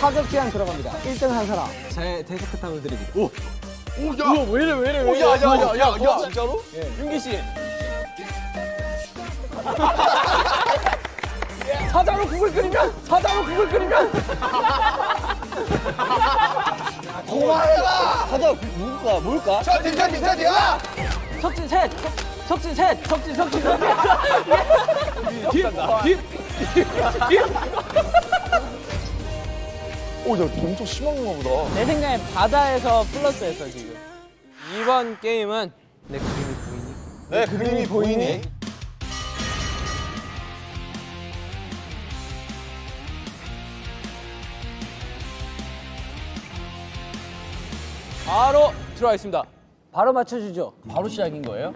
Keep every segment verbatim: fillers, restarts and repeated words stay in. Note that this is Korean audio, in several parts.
사급 제한 들어갑니다. 일 등 한 사람 제 대사카탕을 드립니다. 오! 오, 야! 우와, 왜 이래, 왜 이래, 왜 이래? 야, 야, 야, 야, 야, 진짜로? 예. 윤기 씨. 사자로 국을 끓이면, 사자로 국을 끓이면. 고마워라. 사자 뭘까, 뭘까? 셔팅, 셔팅, 셔팅, 야! 석진 셋, 석진 셋, 석진, 석진, 석진. 딥, 딥, 딥. 오, 야, 엄청 심한 건가 보다. 내 생각에 바다에서 플러스했어 지금. 이번 게임은 내 그림이 보이니? 내 그림이 보이니? 바로 들어가겠습니다. 바로 맞춰주죠. 바로 시작인 거예요?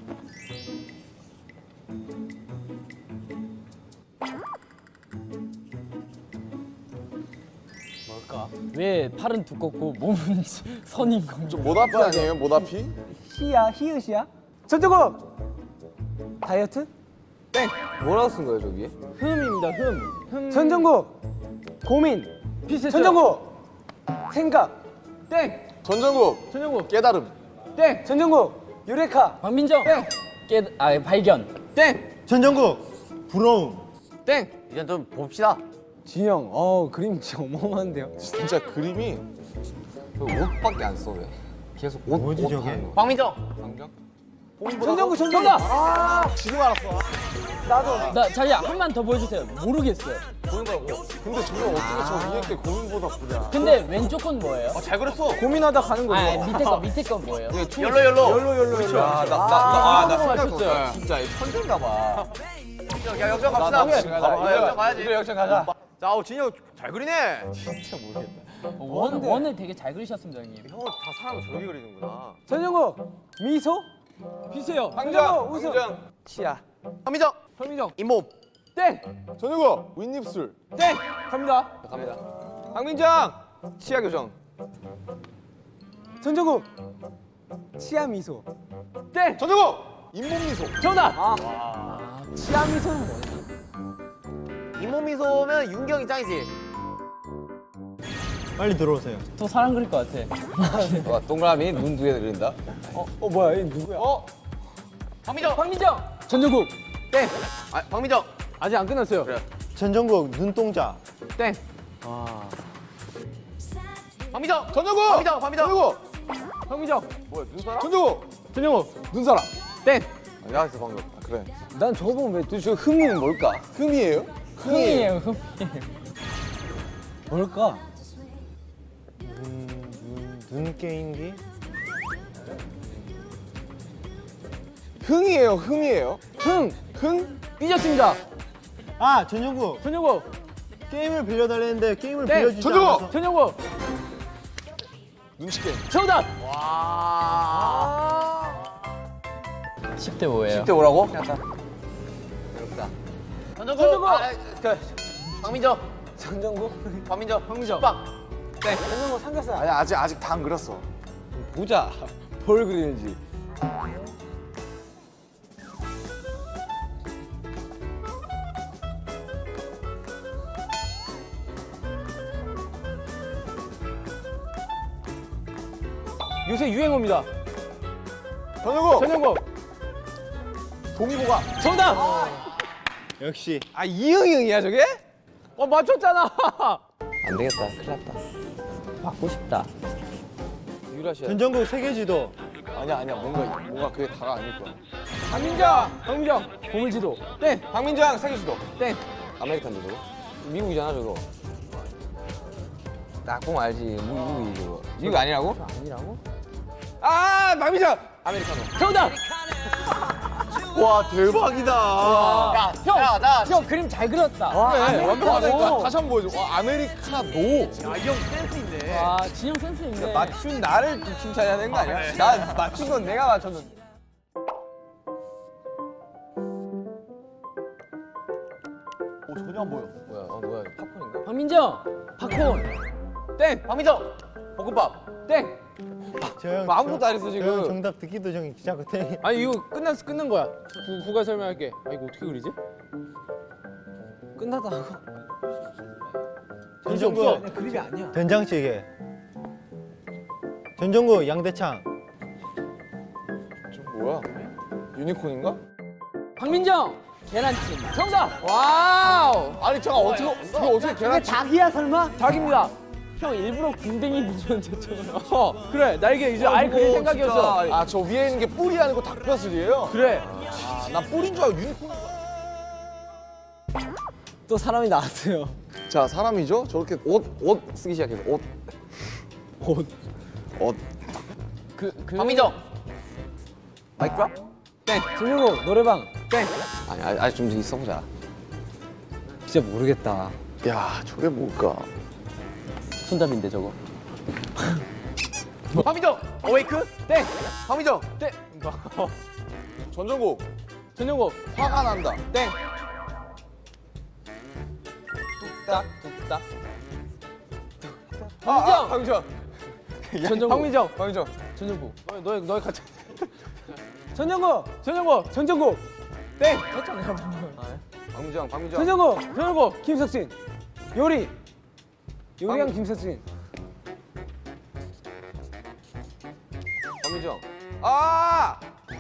뭘까? 왜 팔은 두껍고 몸은 선인 건가? 좀 모다피 아니에요, 모다피? 히야, 히읗이야? 전정국! 다이어트? 땡! 뭐라고 쓴 거예요, 저기? 흠입니다, 흠. 흠. 전정국! 고민! 비슷했어요. 전정국! 생각! 땡! 전정국! 전정국! 깨달음. 땡! 전정국! 유레카! 박민정! 땡! 깨, 아, 발견! 땡! 전정국 부러움. 땡! 이제 좀 봅시다. 진영, 어 그림 진짜 어마어마한데요? 진짜 그림이 옷밖에 안 써, 왜? 계속 옷, 뭐지, 옷 저게? 하는 거. 박민정! 안경? 전정국, 전정국! 아, 지금 알았어. 나도. 나 자기야 한 번 더 보여주세요. 모르겠어요. 보는 거라고. 근데 저게 어떻게 저 위에 게 고민보다 보냐. 근데 왼쪽 건 뭐예요? 아, 잘 그렸어. 고민하다 가는 거죠. 아, 밑에 거 밑에 건 뭐예요? 열로, 열로. 열로 열로 열로. 야, 나, 나, 아, 나, 나 맞췄어요. 생각했어요. 진짜 천재인가 봐. 야, 역전 갑시다. 나 지금 가자. 아, 역전 가야지. 이거 역전 가자. 자, 어, 진혁 잘 그리네. 진짜 모르겠다. 원, 원을 되게 잘 그리셨습니다, 형님. 형은 다 사람을 저렇게 그리는구나. 전정국 미소 비세요. 황정, 웃음. 황정. 치아. 황미정. 현민정 잇몸. 땡. 전유고. 윗입술. 땡. 갑니다. 갑니다. 황민정. 치아 교정. 전정국 치아 미소. 땡. 전유고. 잇몸 미소. 정답. 아. 치아 미소는 뭐지? 잇몸 미소면 윤경이 짱이지. 빨리 들어오세요. 또 사람 그릴 것 같아. 와, 동그라미 눈 두 개 그린다. 어, 어 뭐야? 얘 누구야? 어. 황민정. 황민정. 전정국 땡. 아, 황민정. 아직 안 끝났어요. 그래. 전정국 눈동자. 땡. 황민정. 전유고. 황민정. 황민정. 전유고. 황민정. 뭐야, 눈사람? 전유고. 전정국 눈사람. 땡. 아, 내가 했어 방금. 아, 그래. 난 저거 보면 왜 도대체 흠은 뭘까? 흠이에요? 흠이에요, 흠이에요. 뭘까? 눈, 눈, 눈 게임기. 흥이에요, 흥이에요. 흥. 흥? 삐졌습니다. 아 전정국 전정국 게임을 빌려달랬는데 게임을 네, 빌려주지 전정국! 않아서. 전정국 눈치 게임. 정답. 와. 십 대 오예요. 십 대 오라고? 어렵다. 전정국. 아, 그 황민정. 전정국. 황민정. 황민정. 빵. 네. 전정국 삼겹살. 아니 아직 아직 다 안 그렸어. 보자. 뭘 그리는지. 요새 유행어입니다. 전유고. 전정국. 동의보가. 정답. 역시 아 이응이응이야 저게? 어 맞췄잖아. 안 되겠다. 큰일 났다. 받고 싶다. 유라시아. 전정국 세계지도. 아니야 아니야 뭔가 뭔가 그게 다가 아닐 거야. 박민정. 박민정. 보물지도. 땡. 박민정 세계수도. 땡. 아메리칸도 저거? 미국이잖아, 저거. 낙공 알지? 미국이 저거. 미국 아니라고? 아니라고? 아 박민정. 아메리카노. 정답. 와 대박이다. 야, 형, 야, 나 형 그림 잘 그렸다. 그래, 완벽하다니까. 아메리카노. 다시 한 번 보여줘. 와, 아메리카노. 야이 형 센스 있네. 와 진영 센스 있네. 맞춘 나를 칭찬해야 되는 거 아니야? 나 맞춘 건 내가 맞췄는데. 오 전혀 안 보여. 뭐야, 어, 뭐야, 이거 팝콘인가? 박민정. 팝콘. 땡. 박민정. 볶음밥. 땡. 저 형, 뭐 아무것도 안 했어, 저 지금. 형 정답 듣기도 전에 자꾸 땡. 아니 이거 끝났어 끝난 거야. 구, 구가 설명할게. 아 이거 어떻게 그리지? 끝났다고. 전종구 그림이 아니야. 된장찌개. 전종구 양대창. 저 뭐야? 유니콘인가? 박민정 계란찜 정답. 와우. 아니 잠깐 어떻게 이거 어떻게 계란? 닭이야 설마? 닭입니다. 형 일부러 궁뎅이 붙였잖아. 어 그래 날개 이제 아예 그게 생각이었어. 아저 위에 있는 게 뿔이 아니고 닭뼈슬이에요? 그래. 아, 나 뿔인 줄 알고 유니콘. 또 사람이 나왔어요. 자 사람이죠? 저렇게 옷 옷 쓰기 시작해서 옷. 옷. 옷. 그 그. 박민정. 마이크야? 땡. 김용국 노래방. 땡. 아니 아니, 아니 좀 있어보자. 진짜 모르겠다. 야 저게 뭘까? 손잡인데 저거. 박민정. 어웨이크. 땡. 박민정. 땡. 전정국 전용국 화가 난다. 땡. 뚝딱 뚝딱. 아, 아, 박민정. 전정국. 박민정. 박민정. 전정국. 너희 너희 너희 같이. 전정국. 전정국. 전정국. 땡. 했잖아요. 박민정. 박민정. 전정국. 전정국. 김석진. 요리. 요리한 김석진. 박민정. 아!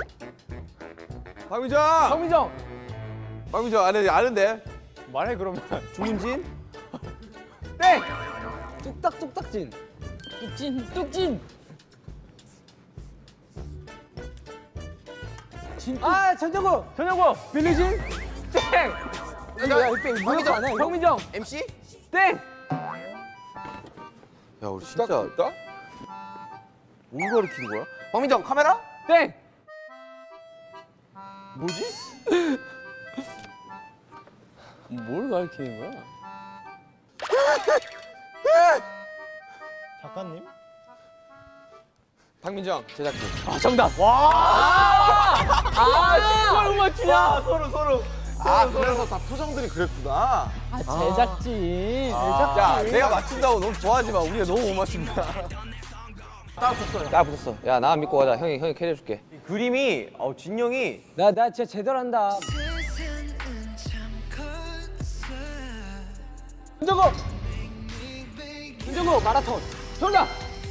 박민정. 박민정. 박민정 아는 아는데. 말해 그러면. 주문진. 땡. 뚝딱 뚝딱진. 뚝진. 뚝진. 진. 아 전정국. 전정국. 빌리진. 땡. 야 이때 박민정. 박민정. 엠씨. 땡. 야 우리 진짜 딱? 뭘 가르치는 거야? 박민정 카메라. 땡. 뭐지? 뭘 가르치는 거야? 작가님? 박민정 제작진. 아 정답. 와. 아 이걸 맞추냐? 서로 서로. 아 그래서 다 표정들이 그랬구나. 아 제작진. 야 내가 맞춘다고 너무 좋아하지 마. 우리가 너무 못 맞춘다. 딱 붙었어. 야 나 믿고 가자. 형이 형이 캐리해줄게. 그림이 어 진영이 나 나 진짜 제대로 한다. 전정국. 전정국 마라톤. 정답.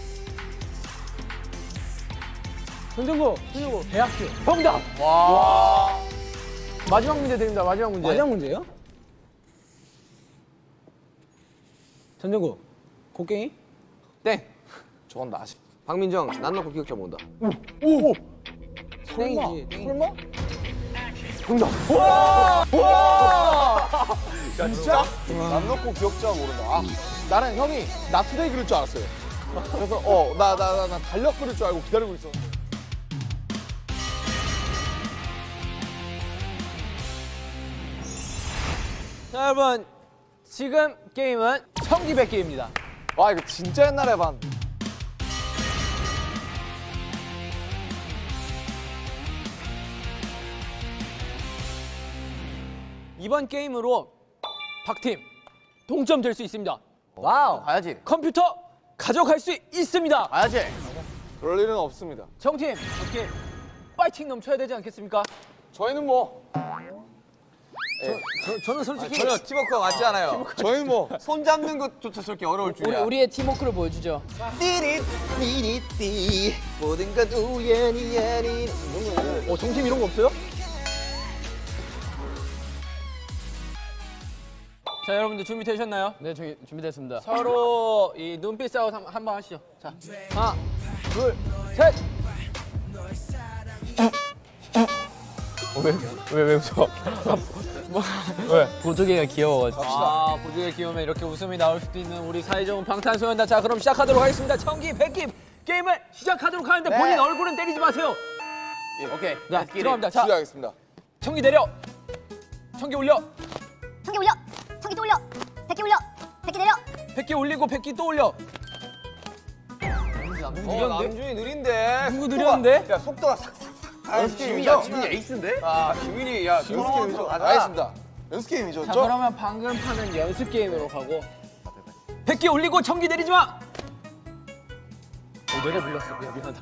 전정국. 전정국 대학교. 정답. 와. 마지막 문제 드립니다. 마지막 문제. 마지막 문제요? 전정국. 곡괭이? 땡. 저건 나 아쉽. 박민정 난 놓고 기억자 모은다. 오. 땡이지. 땡. 설마? 야 진짜? 남 놓고 기억자 모른다. 아, 나는 형이 나 투데이 그릴 줄 알았어요. 그래서 어나 나 나 나 달력 그릴 줄 알고 기다리고 있어. 자 여러분 지금 게임은 청기백기입니다. 와 이거 진짜 옛날에 봤. 이번 게임으로 박팀 동점 될 수 있습니다. 와우. 가야지. 컴퓨터 가져갈 수 있습니다. 가야지. 그럴 일은 없습니다. 정팀 어떻게 파이팅 넘쳐야 되지 않겠습니까? 저희는 뭐 저, 저는 솔직히 전혀 팀워크가 맞지 않아요. 저희는 뭐 손 잡는 것조차 저렇게 어려울 우리 줄이야. 우리의 팀워크를 보여주죠. 띠리띠리띠 모든 것 우연이 아닌. 어 정팀 이런 거 없어요? 자 여러분들 준비되셨나요? 네, 저기 준비됐습니다. 서로 이 눈빛 싸움 한- 한번 하시죠. 자 하나 둘 셋. 왜 왜 웃어? 보조개가 귀여워가지고. 아 보조개 귀여우면 이렇게 웃음이 나올 수도 있는 우리 사이좋은 방탄소년단. 자 그럼 시작하도록 하겠습니다. 청기 백기 게임을 시작하도록 하는데 본인 얼굴은 때리지 마세요. 오케이. 자 들어갑니다. 자 시작하겠습니다. 청기 내려. 청기 올려. 청기 올려! 청기 또 올려! 백기 올려! 백기 내려! 백기 올리고 백기 또 올려. 어, 남준이 느린데. 누구 느렸는데? 야 속도가 삭삭삭. 아, 연습 지민이야, 게임이죠? 지민이 에이스인데? 아 지민이 야 연습 게임이죠. 알겠습니다. 연습 게임이죠. 자 저 그러면 방금 판은 연습 게임으로 가고 백기 올리고 청기 내리지 마. 어, 내가 불렀어. 미안, 미안하다.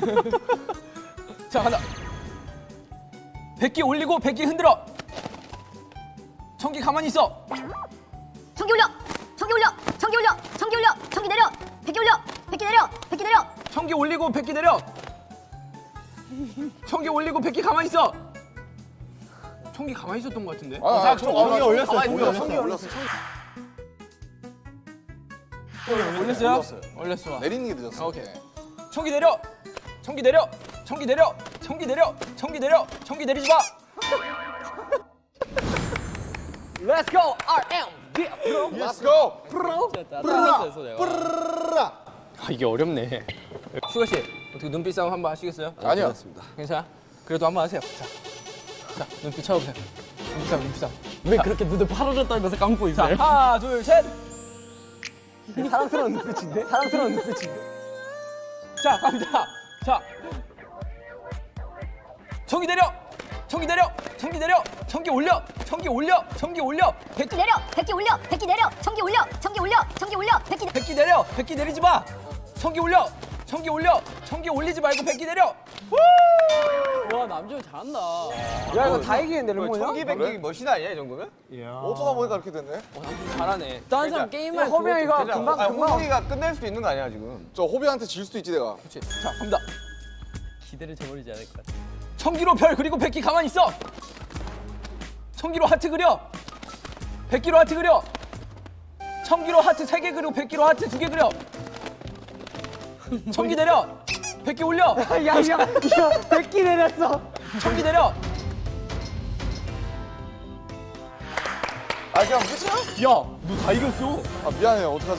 자 간다. 백기 올리고 백기 흔들어. 청기 가만히 있어. 청기 올려! 청기 올려. 청기 올려. 청기 올려. 청기 내려. 백기 올려. 백기 내려. 백기 내려. 청기 올리고 백기 내려. 청기 올리고 백기 가만히 있어. 청기 가만히 있었던 것 같은데. 아, 아, 청 청기 올렸어요. 가만히 청기 올렸어. 올렸어요. 올렸어. 올렸어요? 올렸어요. 올렸어. 내리는 게 늦었어. 오케이. 청기 내려. 청기 내려. 청기 내려. 청기 내려. 청기 내려. 청기 내리지 마. Let's go R M B 프로. Let's go. 프로. 아 이게 어렵네. 슈가 씨 어떻게 눈빛 싸움 한번 하시겠어요? 아니요. 괜찮아? 그래도 한번 하세요. 자, 자 눈빛 쳐보세요. 눈빛 싸움, 눈빛 싸움. 왜 그렇게 눈을 파라졌다면서 감고 있어요? 자, 하나, 둘, 셋. 사랑스러운 눈빛인데? 사랑스러운 눈빛인데? 자, 갑니다. 자, 청기 내려. 청기 내려. 청기 내려. 청기 올려. 청기 올려. 청기 올려. 백기 내려. 백기 올려. 백기 내려. 청기 올려. 청기 올려. 청기 올려. 백기 내. 백기 내려. 백기 내리지 마. 청기 올려. 청기 올려. 청기 올리지 말고 백기 내려. 와 남준 잘한다. 야 이거 다 이기는데 르몬이 형? 청기 백기 멋이다 아니야 이 정도면? 어쩌다 보니까 이렇게 됐네. 남준 잘하네. 다른 사람 게임할 허명이가 금방 아, 금방. 호동이가 끝낼 수도 있는 거 아니야 지금? 저 호비한테 질 수도 있지 내가. 그렇지. 자 갑니다. 기대를 저버리지 않을 것 같아. 청기로 별 그리고 백기 가만히 있어. 청기로 하트 그려. 백기로 하트 그려. 청기로 하트 세 개 그리고 백기로 하트 두 개 그려. 청기 내려. 백기 올려. 야야 야, 백기 내렸어. 청기 내려. 아 그냥 끝이야? 야, 너 다 이겼어. 아 미안해요. 어떡하지?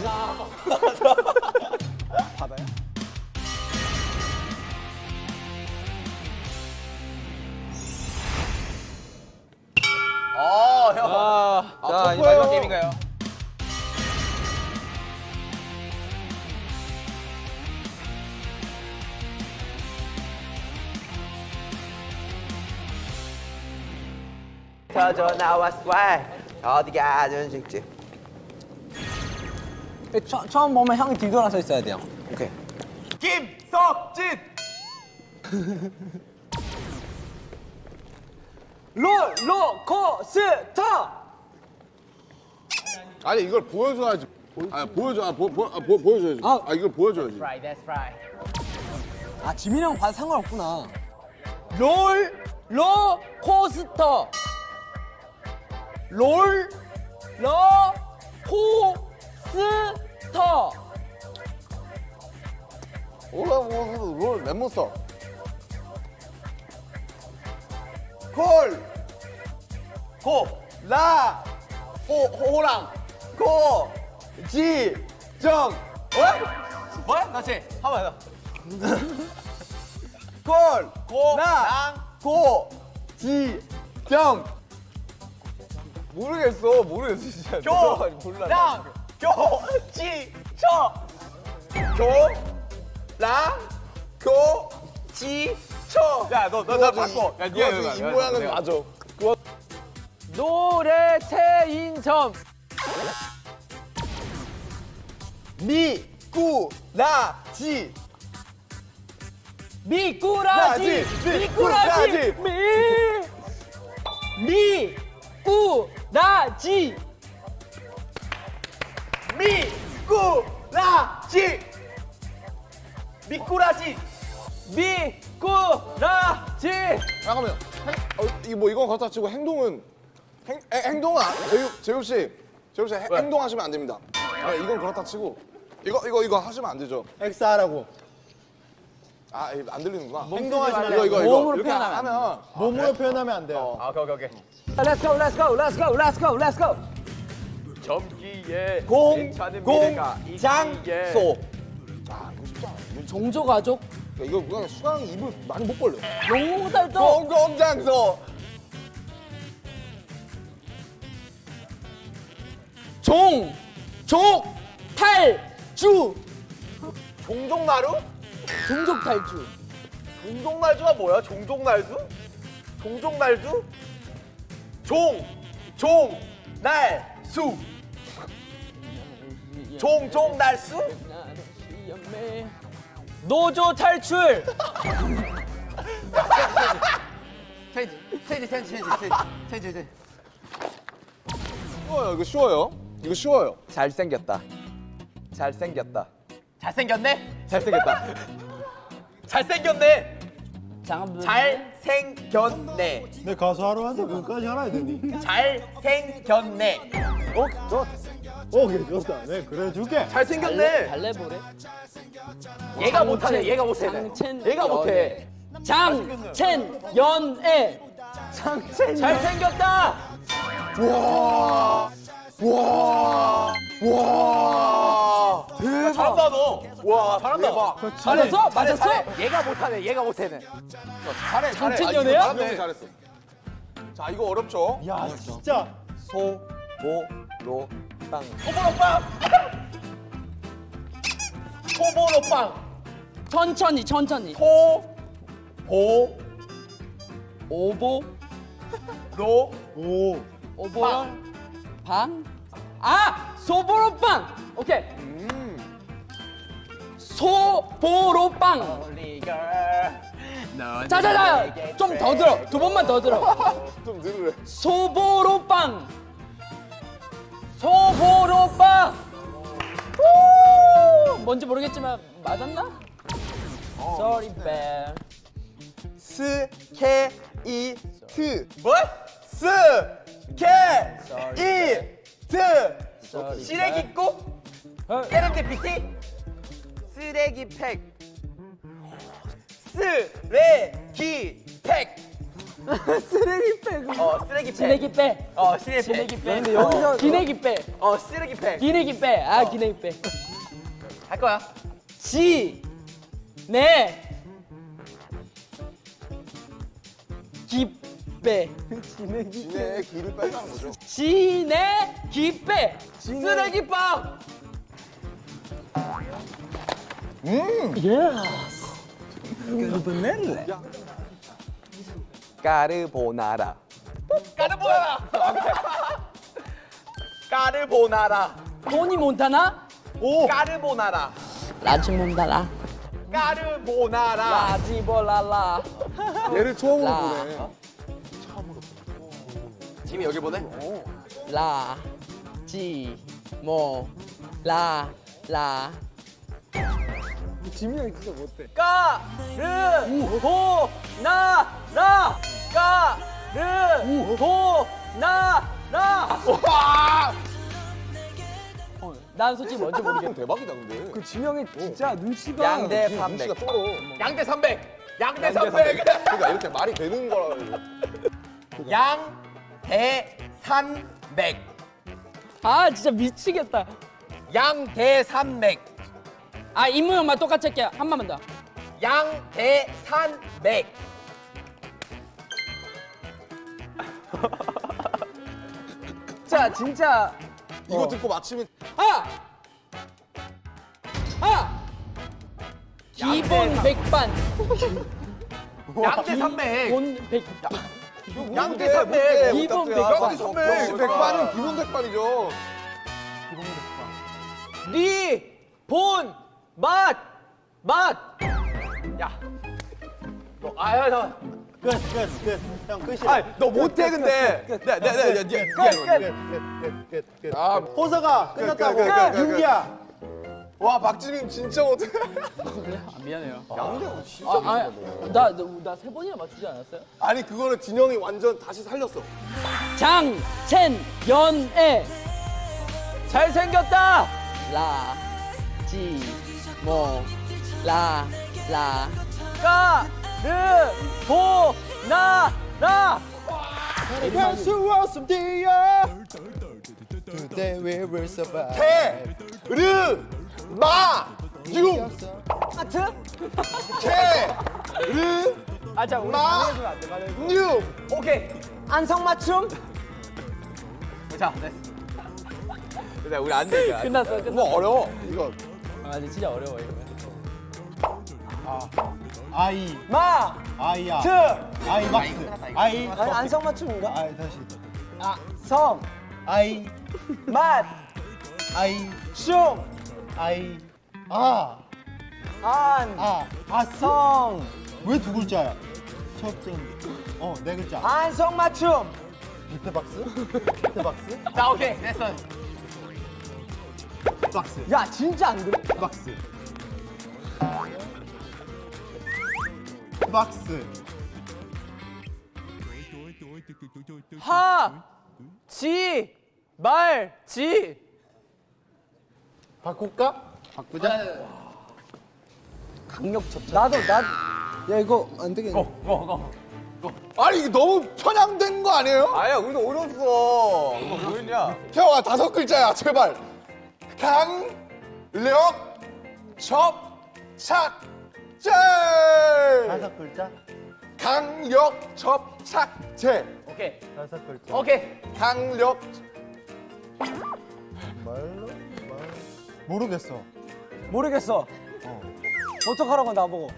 어 형. 아, 아, 자 이제 터프해요. 마지막 게임인가요? 터져 나왔어. 어디 가든 직지. 처, 처음 보면 형이 뒤돌아서 있어야 돼요. 오케이. 김석진. 롤러코스터. 아니 이걸 보여줘야지. 아 보여줘. 아, 보, 보, 아 보, 보여줘야지. 아. 아 이걸 보여줘야지. 아 지민이 형 봐도 상관없구나. 롤러코스터. 롤러코스터. 올라 롤, 롤 랩몬스터. 콜. 고. 라. 호 호랑. 고. 지. 정. 어? 뭐야? 다시. 한번 더. 콜. 고. 랑. 고. 지. 정. 모르겠어. 모르겠어 진짜. 교. 몰라. 랑. 교. 지. 저. 교. 랑. 교. 지. 쳐. 야, 너, 너, 나 바꿔. 야, 그 와중에 입 모양은 맞아. 노래 체인점. 미, 꾸, 라, 지. 미꾸라지. 미꾸라지. 미. 미꾸라지. 미, 꾸, 라, 지. 미꾸라지. 미꾸라지. 잠깐만요. 행, 어, 이게 뭐 이건 그렇다 치고 행동은 행, 행, 행동은 안, 제육 제육 씨, 제육 씨 행- 행동하시면 안 됩니다. 아, 이건 그렇다 치고 이거 이거 이거 하시면 안 되죠. 엑스하라고. 아, 이거 안 들리는구나. 행동하지 말고 이거 이거 이거 몸으로 이렇게 표현하면 하면 몸으로 표현하면 안 돼요. 아, 오케이, 오케이, 오케이. Let's go, let's go, let's go, let's go, let's go. 점기에 공, 공, 장소. 아, 이거 쉽지 않아. 이거, 종조가족 이거 그냥 수강 입을 많이 못 벌려. 용달도 공공장소. 종, 족, 탈주, 종종나루? 종족 탈주. 종종날주가 뭐야? 종종날주? 종종날주? 종, 종, 날, 수. 종종날수? 노조 탈출. 체인지, 체인지, 체인지, 체인지, 체인지, 체인지. 쉬워요. 이거 쉬워요. 이거 쉬워요. 잘생겼다. 잘생겼다. 잘생겼네? 잘생겼다. 잘생겼네. 잠깐만. 잘생겼네. 내 가수 하러 왔는데 그거까지 알아야 되니? 잘생겼네. 어? 좋았다. 오케이 좋다. 네 그래 줄게. 잘생겼네. 발레보래? 얘가 못하네. 얘가 못해. 장첸 얘가 못해. 장첸 연애. 장첸. 잘생겼다. 와. 와. 와. 대박. 잘한다 너. 와 잘한다. 대박. 잘했어? 맞았어? 잘해. 얘가 못하네. 얘가 못해네. 잘해, 잘해. 장첸 아, 이거 연애야? 잘했네. 잘했어. 자, 이거 어렵죠? 야 진짜. 소, 보, 로, 빵. 소보로빵. 소보로빵. 천천히 천천히. 소, 보, 오보 로, 오. 오보럴 방. 아 소보로빵. 오케이. 소보로빵. 자자자 좀 더 들어. 두 번만 더 들어. 좀 늘으래. 소보로빵. 소보로빵. 후! 뭔지 모르겠지만 맞았나? Sorry, bad. 스케이트. 뭐? 스, 케, 이, 트. Sorry, 쓰레기 꼭? 어. 세렌디피티? 쓰레기 팩. 쓰레기 팩. 쓰레기 빼. 어, 쓰레기 팩. 쓰레기 빼. 어, 쓰레기 팩. 쓰레기 빼. 근데 여기서 기내기 빼. 어, 쓰레기 팩. 기내기 빼. 아 기내기 빼. 할 거야. 지, 네, 기 빼. 지네 길을 빼자는 거죠. 지, 네, 기 빼. 쓰레기 빵. 까르보나라. 까르보나라. 까르보나라. 토니 몬타나? 오. 까르보나라. 라지 몬타나. 까르보나라. 라지볼라라. 얘를 처음으로 라. 보네. 지금 여기 보내? 라, 지, 모, 라, 라. 지민이 형이 진짜 못해. 까르 보 나 라. 까르 보 나 라. 와! 난 솔직히 뭔지 모르겠어. 대박이다 근데. 그 지명이 진짜 눈치가. 양대 눈치가 삼백. 쩔어. 양대 삼백. 양대 삼백. 그러니까 이렇게 말이 되는 거라. 양대 삼백. 아 진짜 미치겠다. 양대 삼백. 아 임무 형만 똑같이 할게요. 한 번만 더. 양대 삼백. 진짜 진짜. 이거 듣고 맞히면 아! 아! 기본 백반. 양대 삼백. 기본 백. 양대 삼백. 기본 양대 백반. 삼백. 백반은 기본 백반이죠. 리, 본, 맛, 맛. 야. 너, 아야, 너. 끝, 끝, 끝. 형 끝이야. 아, 너 못해 근데. 네, 네, 네, 네, 네. 끝, 끝, 끝, 끝, 끝. 아, 호서가 끝났다고. 끝, 끝, 끝, 끝, 윤기야. 와 박지민 진짜 못해. 아, 미안해요. 양대 진짜 아, 아, 나나 세 번이나 맞추지 않았어요? 아니 그거는 진영이 완전 다시 살렸어. 장, 첸, 연애. 잘생겼다. 라, 지, 모, 라, 라. 까, 르, 보, 나, 라. 할수 없음디야. Today we will survive. 태, 르, 마, 유. 하트? 태, 르, 아, 자, 우리 마, 방해해주면 안 돼, 방해해주면. 뉴. 오케이. 안성맞춤? 자, 됐어. 근데 우리 안 돼. 끝났어, 끝났어. 이거 어려워. 이거. 아, 근데 진짜 어려워, 이거. 아이, 마, 아이야. 트. 아이 막스. 아이. 아니 안성맞춤인가? 아이 다시. 성. 아이, 맛, 아이, 슝, 아이. 아, 안. 아, 아스. 성. 왜 두 글자야? 첫 점. 어, 네 글자. 안성맞춤. 비트박스? 비트박스? 자, 오케이. 됐어. 박스. 야 진짜 안 들어? 박스. 박스. 하, 지, 말, 지. 바꿀까? 바꾸자. 강력 접착. 나도 나. 야 이거 안 되겠네. 아니 이게 너무 편향된 거 아니에요? 아야 우리도 어려웠어. 이거 뭐였냐? 태영아 다섯 글자야 제발. 강력 접착제. 다섯 글자. 강력 접착제. 오케이, 다섯 글자. 오케이. 강력. 말로? 말. 모르겠어. 모르겠어. 어. 어떡하라고 나보고.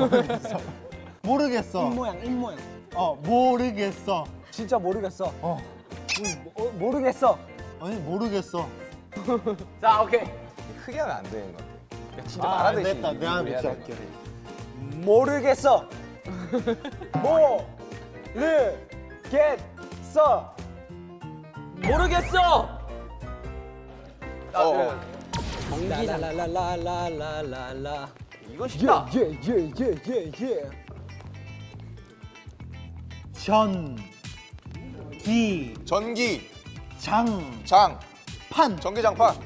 모르겠어. 입 모양 입 모양. 어, 모르겠어. 진짜 모르겠어. 어. 음, 어, 모르겠어. 아니, 모르겠어. 자, 오케이. 크게 하면 안 되는 것 같아. 야, 진짜 아, 안 말하듯이. 됐다. 내가 우리 해야 밑에 돼. 할게. 모르겠어. 모르겠어. 모르겠어. 어. 라라라라라라라라. 이거 쉽다. 예예예예예. 전. 기. 전기. 장. 장. 판. 전기장판.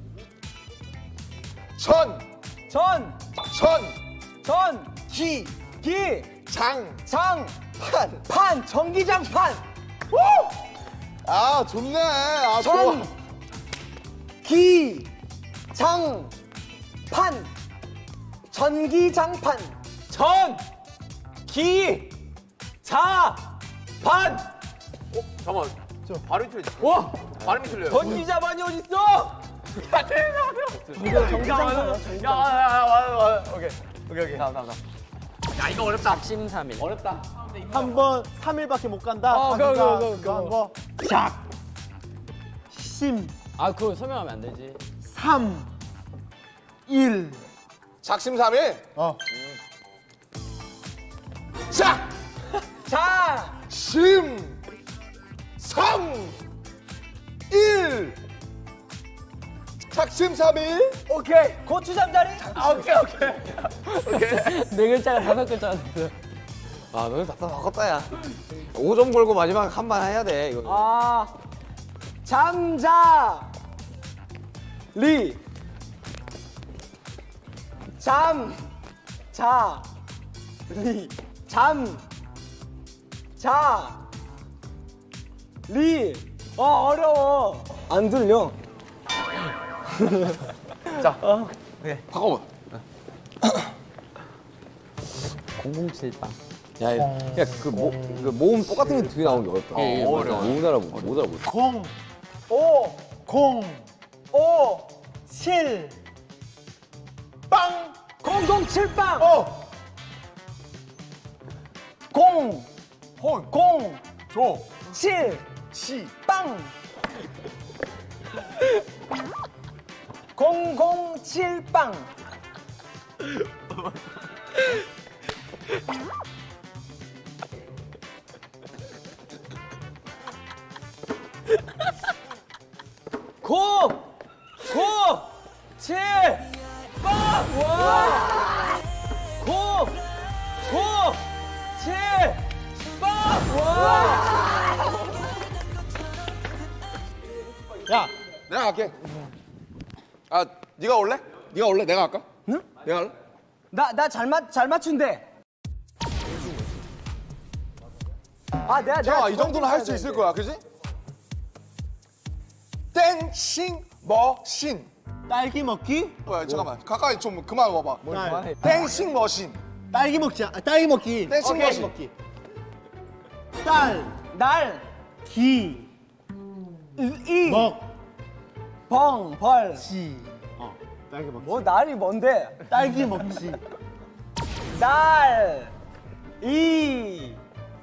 천. 전. 천. 전. 기. 기. 장. 장. 판. 판. 전기장판. 아 좋네. 아 좋아. 전. 기. 장. 판. 전기장판. 전, 기, 자, 반. 어, 잠깐만. 저 발음이 틀리지. 와, 발음이 틀려요. 전기자반이 어딨어? 야, 대박. 전기장판이야. 야, 야, 야, 야, 야, 오케이. 오케이, 오케이. 다음, 다음, 다음. 야, 이거 어렵다. 작심삼일. 어렵다. 한 번 삼 일밖에 못 간다. 어, 자기가 그거, 그거, 그거 한 그거. 거. 작. 심. 아, 그거 설명하면 안 되지. 삼. 일. 작심삼일. 어. 작. 자. 심. 삼. 일. 작심삼일. 오케이. 고추 잠자리. 아, 오케이, 오케이. 네 글자가 다섯 글자였어. 아, 너는 답답 바꿨다, 야. 오 점 걸고 마지막 한 번 해야 돼, 이거. 아. 잠자. 리. 잠. 자. 리. 잠. 자. 리. 어, 어려워. 안 들려. 바꿔봐. 공공칠빵. 야, 야, 그, 모, 그 모음 똑같은 게 두 개 나오는 게 어렵다. 예, 예, 어, 맞아. 못 알아보, 못 알아보. 공. 오. 공. 오. 칠. 빵. 공공칠빵. 어. 공. 혼. 공. 조. 칠. 시. 빵. 공공칠빵. 고. 고. 칠. 빵. 와. 고. 고. 칠. 빵. 와. 야, 내가 갈게. 아, 네가 올래? 네가 올래? 내가 할까? 응? 내가 할래? 나 나 잘 맞 잘 맞춘대. 아 내가 자, 내가 이 정도는 할 수 있을 거야, 그지? 땡싱 머신. 딸기 먹기. 뭐야, 잠깐만. 가까이 좀 그만 와봐. 딸. 땡싱 머신. 딸기 먹자. 아, 딸기 먹기. 땡싱 오케이. 머신. 먹기. 딸. 날. 기. 이. 먹. 벙. 벌. 지. 어. 딸기 먹기. 뭐 날이 뭔데? 딸기 먹지. 날. 이.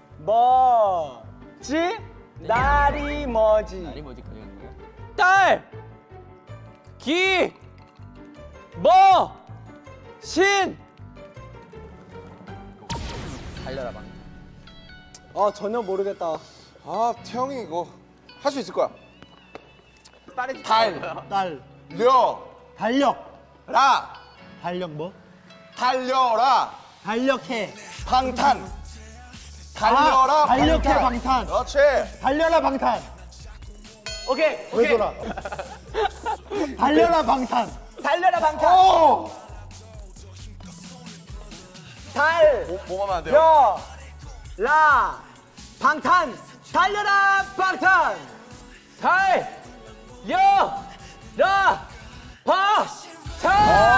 뭐지? 날이 뭐지? 날이 뭐지? 그냥 거야? 딸, 기, 뭐, 신. 달려라 방. 아 전혀 모르겠다. 아, 태영이 이거 할 수 있을 거야. 딸이 달. 딸. 달력. 라. 달력 뭐? 달려라. 달력해. 방탄. 달려라. 아, 달력해 방탄. 방탄. 그렇지. 달려라 방탄. 오케이. 왜 오케이. 돌아? 달려라 방탄. 달려라 방탄. 오. 달. 뭐, 뭐 하면 안 돼요? 여. 라. 방탄. 달려라 방탄. 달. 여. 라. 방탄.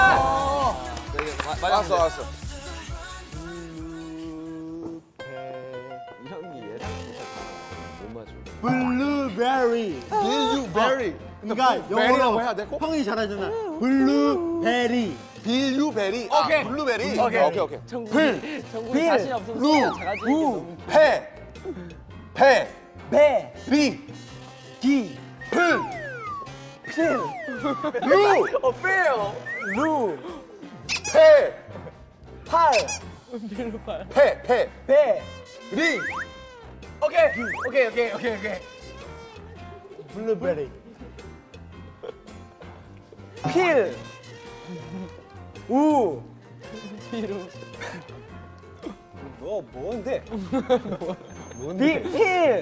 맞았어, 맞았어. 블루베리. 빌유베리. 그러니까 베리라고 영어로 해야 돼, 꼭? 형이 잘하잖아. 블루베리. 빌유베리. 오케이. 아, 블루베리. 오케이. 오케이, 오케이. 정국이 정국이 자신 없으면 루. 작아지는 게 너무 패. 패. 배. 비. 기. 풀. 루. 어, 빼요. 루. 패. 팔. 패. 패. 배. 리. 오케이. 오케이, 오케이, 오케이, 오케이. 블루베리. 필. 우. 너 뭔데? 비, 필.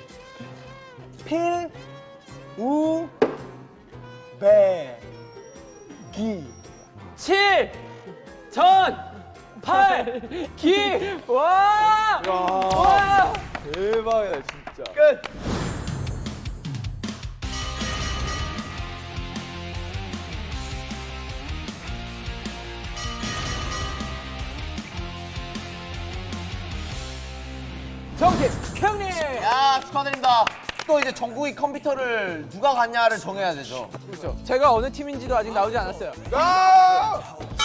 필. 우. 배. 기. 칠, 전, 팔, 기, 와! 와! 대박이다, 진짜. 끝. 정식 형님! 야, 축하드립니다. 또 이제 정국이 컴퓨터를 누가 갔냐를 정해야 되죠. 그렇죠. 제가 어느 팀인지도 아직 나오지 않았어요. 아!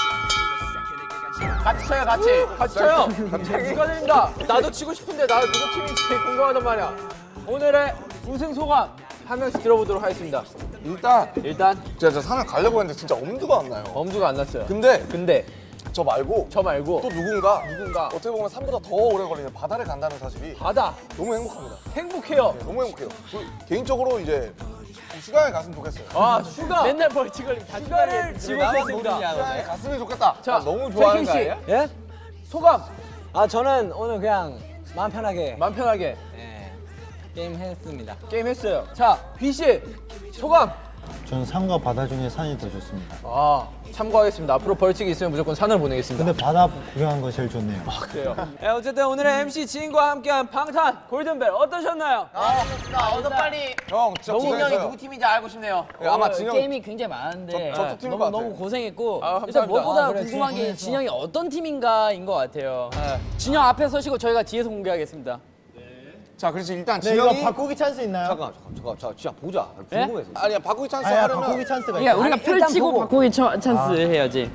같이 쳐요, 같이. 같이 쳐요. 축하드립니다. 나도 치고 싶은데 나도 누구 팀인지 궁금하단 말이야. 오늘의 우승 소감 한 명씩 들어보도록 하겠습니다. 일단 일단 제가 저 산을 가려고 했는데 진짜 엄두가 안 나요. 엄두가 안 났어요. 근데 근데 저 말고 저 말고 또 누군가 누군가 어떻게 보면 산보다 더 오래 걸리는 바다를 간다는 사실이 바다 너무 행복합니다. 행복해요. 너무 행복해요. 그 개인적으로 이제 휴가에 갔으면 좋겠어요. 아 휴가 맨날 벌칙을 휴가를 집어넣습니다. 휴가에 갔으면 좋겠다. 자, 아, 너무 좋아하는 거 씨 아니에요? 예? 소감 아 저는 오늘 그냥 마음 편하게 마음 편하게 예, 게임 했습니다. 게임 했어요. 자 B 씨 소감. 저는 산과 바다 중에 산이 더 좋습니다. 아 참고하겠습니다. 앞으로 벌칙이 있으면 무조건 산을 보내겠습니다. 근데 바다 구경한 거 제일 좋네요. 그래요. 네, 어쨌든 오늘의 엠씨 지인과 함께한 방탄 골든벨 어떠셨나요? 아, 좋습니다. 어서 빨리 형 진짜 진영이 고생했어요. 누구 팀인지 알고 싶네요. 예, 아마 진영 게임이 굉장히 많은데 저- 저쪽 팀일 너무 것 같아요. 너무 고생했고 아, 일단 감사합니다. 무엇보다 아, 그래, 궁금한 게 진영 진영이 어떤 팀인가인 것 같아요. 네. 진영 앞에 서시고 저희가 뒤에서 공개하겠습니다. 자 그렇지 일단 네, 이거 진영이 바꾸기 찬스 있나요? 잠깐 잠깐 잠깐 잠깐 진짜 보자. 예? 궁금해서. 아니야 바꾸기 찬스 아야 하려면 바꾸기 찬스가 그러니까 있어. 우리가 펼치고 바꾸기 처, 찬스 해야지.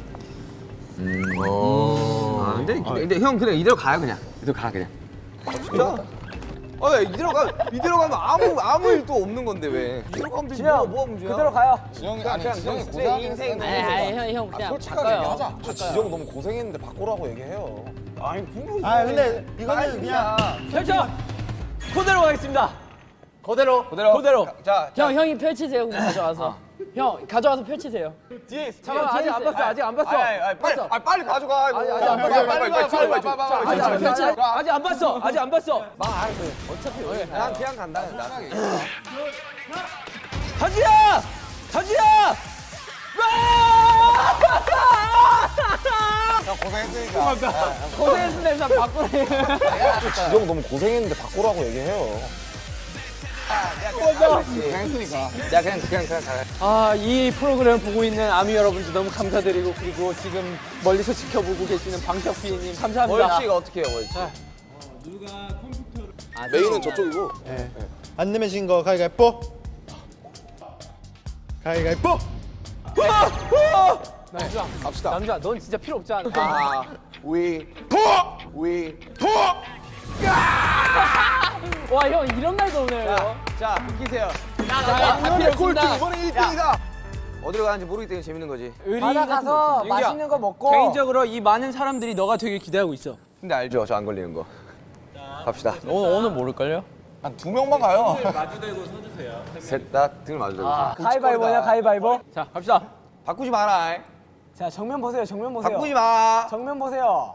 아, 근데, 근데 형 그냥 이대로 가요, 그냥. 이대로 가, 그냥. 진짜? 아, 야, 이대로 가, 이대로 가면 아무, 아무 일도 없는 건데, 왜? 이대로 가면 되지, 뭐가, 뭐가 문제야? 그대로 가요. 진영이 아니 그냥 진영이 내 고생하긴 인생. 했는데 아니, 아니 형, 형 아, 그냥 솔직하게 바꿔요. 얘기하자. 저 지정 너무 고생했는데 바꾸라고 얘기해요. 아니, 궁금해. 아 근데 이거는 그냥 펼쳐 그대로 가겠습니다. 그대로 그대로. 그대로. 자, 형 형이 펼치세요. 그럼 가져와서. 형 가져와서 펼치세요. 뒤에 잠깐만 아직 뒤에 안 봤어. 아직 안 봤어. 아니, 아니, 빨리, 봤어. 아 빨리 가져가. 이거. 아직 아직 안 빨리, 봤어. 빨리, 빨리, 빨리, 빨리, 빨리, 빨리, 빨리, 아직 안 빨리, 봤어. 빨리. 아직 안 봤어. 아직 안 봤어. 그냥, 그냥 간다, 간다. 다지야! 다지야! 형 고생했으니까. 고생했는데 일단 바꾸래. 지정 너무 고생했는데 바꾸라고 얘기해요. 고생했으니까. 야, 그냥, 그냥, 그냥 가. 아, 이 프로그램을 보고 있는 아미 여러분들 너무 감사드리고 그리고 지금 멀리서 지켜보고 계시는 방석 피디님 감사합니다. 월치가 어떻게 해요, 월치? 메인은 저쪽이고. 안 내면 진 거 가위가위뽀. 가위가위뽀. 남주아, 갑시다. 남주아, 넌 진짜 필요 없잖아. 아, 위, 위, 와 형 이런 날도 오네요. 자, 비키세요. 이번에 꼴찌 이번에 일 등이다. 어디로 가는지 모르기 때문에 재밌는 거지. 바다 가서 맛있는 거 먹고 개인적으로 이 많은 사람들이 너가 되길 기대하고 있어. 근데 알죠, 저 안 걸리는 거. 갑시다. 오늘 오늘 모를걸요? 한 두 명만 가요. 셋 다 등을 마주대고. 아, 가위바위보냐 가위바위보? 자 갑시다. 바꾸지 마라. 자 정면 보세요. 정면 보세요. 바꾸지 마. 정면 보세요.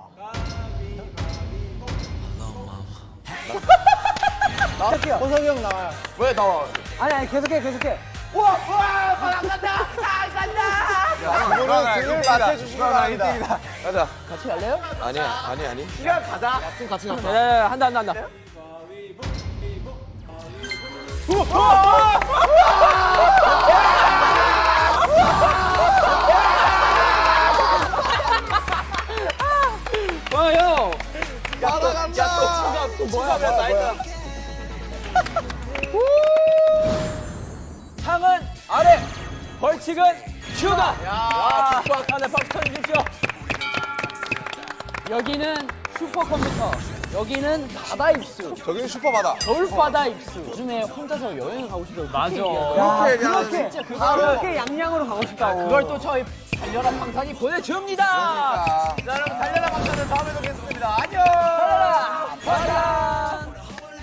나갈게요. 호석이 형 나와요. 왜 나와? 아니 아니 계속해 계속해. 그거는 등을 맞춰주시기 바랍니다. 가자. 같이 갈래요? 아니야, 아니 아니. 같이 가. 네, 한다 한다 한다. 와 형. 따라간다. 또 뭐야? 뭐야? 상은 아래, 벌칙은 슈가. 야, 축복하네 박수 쳐주십시오. 여기는 슈퍼컴퓨터, 여기는 바다 입수, 저기는 슈퍼바다. 겨울바다 입수. 요즘에 혼자서 여행을 가고 싶다고. 맞아. 그렇게 얘기하는 진짜 그거 그렇게 양양으로 가고 싶다고. 그걸 또 저희 달려라 방탄이 보내줍니다. 자, 여러분 달려라 방탄은 다음에 뵙겠습니다. 안녕. 달려라 방탄.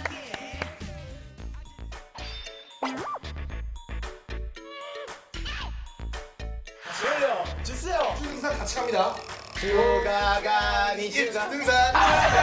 등산 같이 갑니다. 주가가니 주가 등산.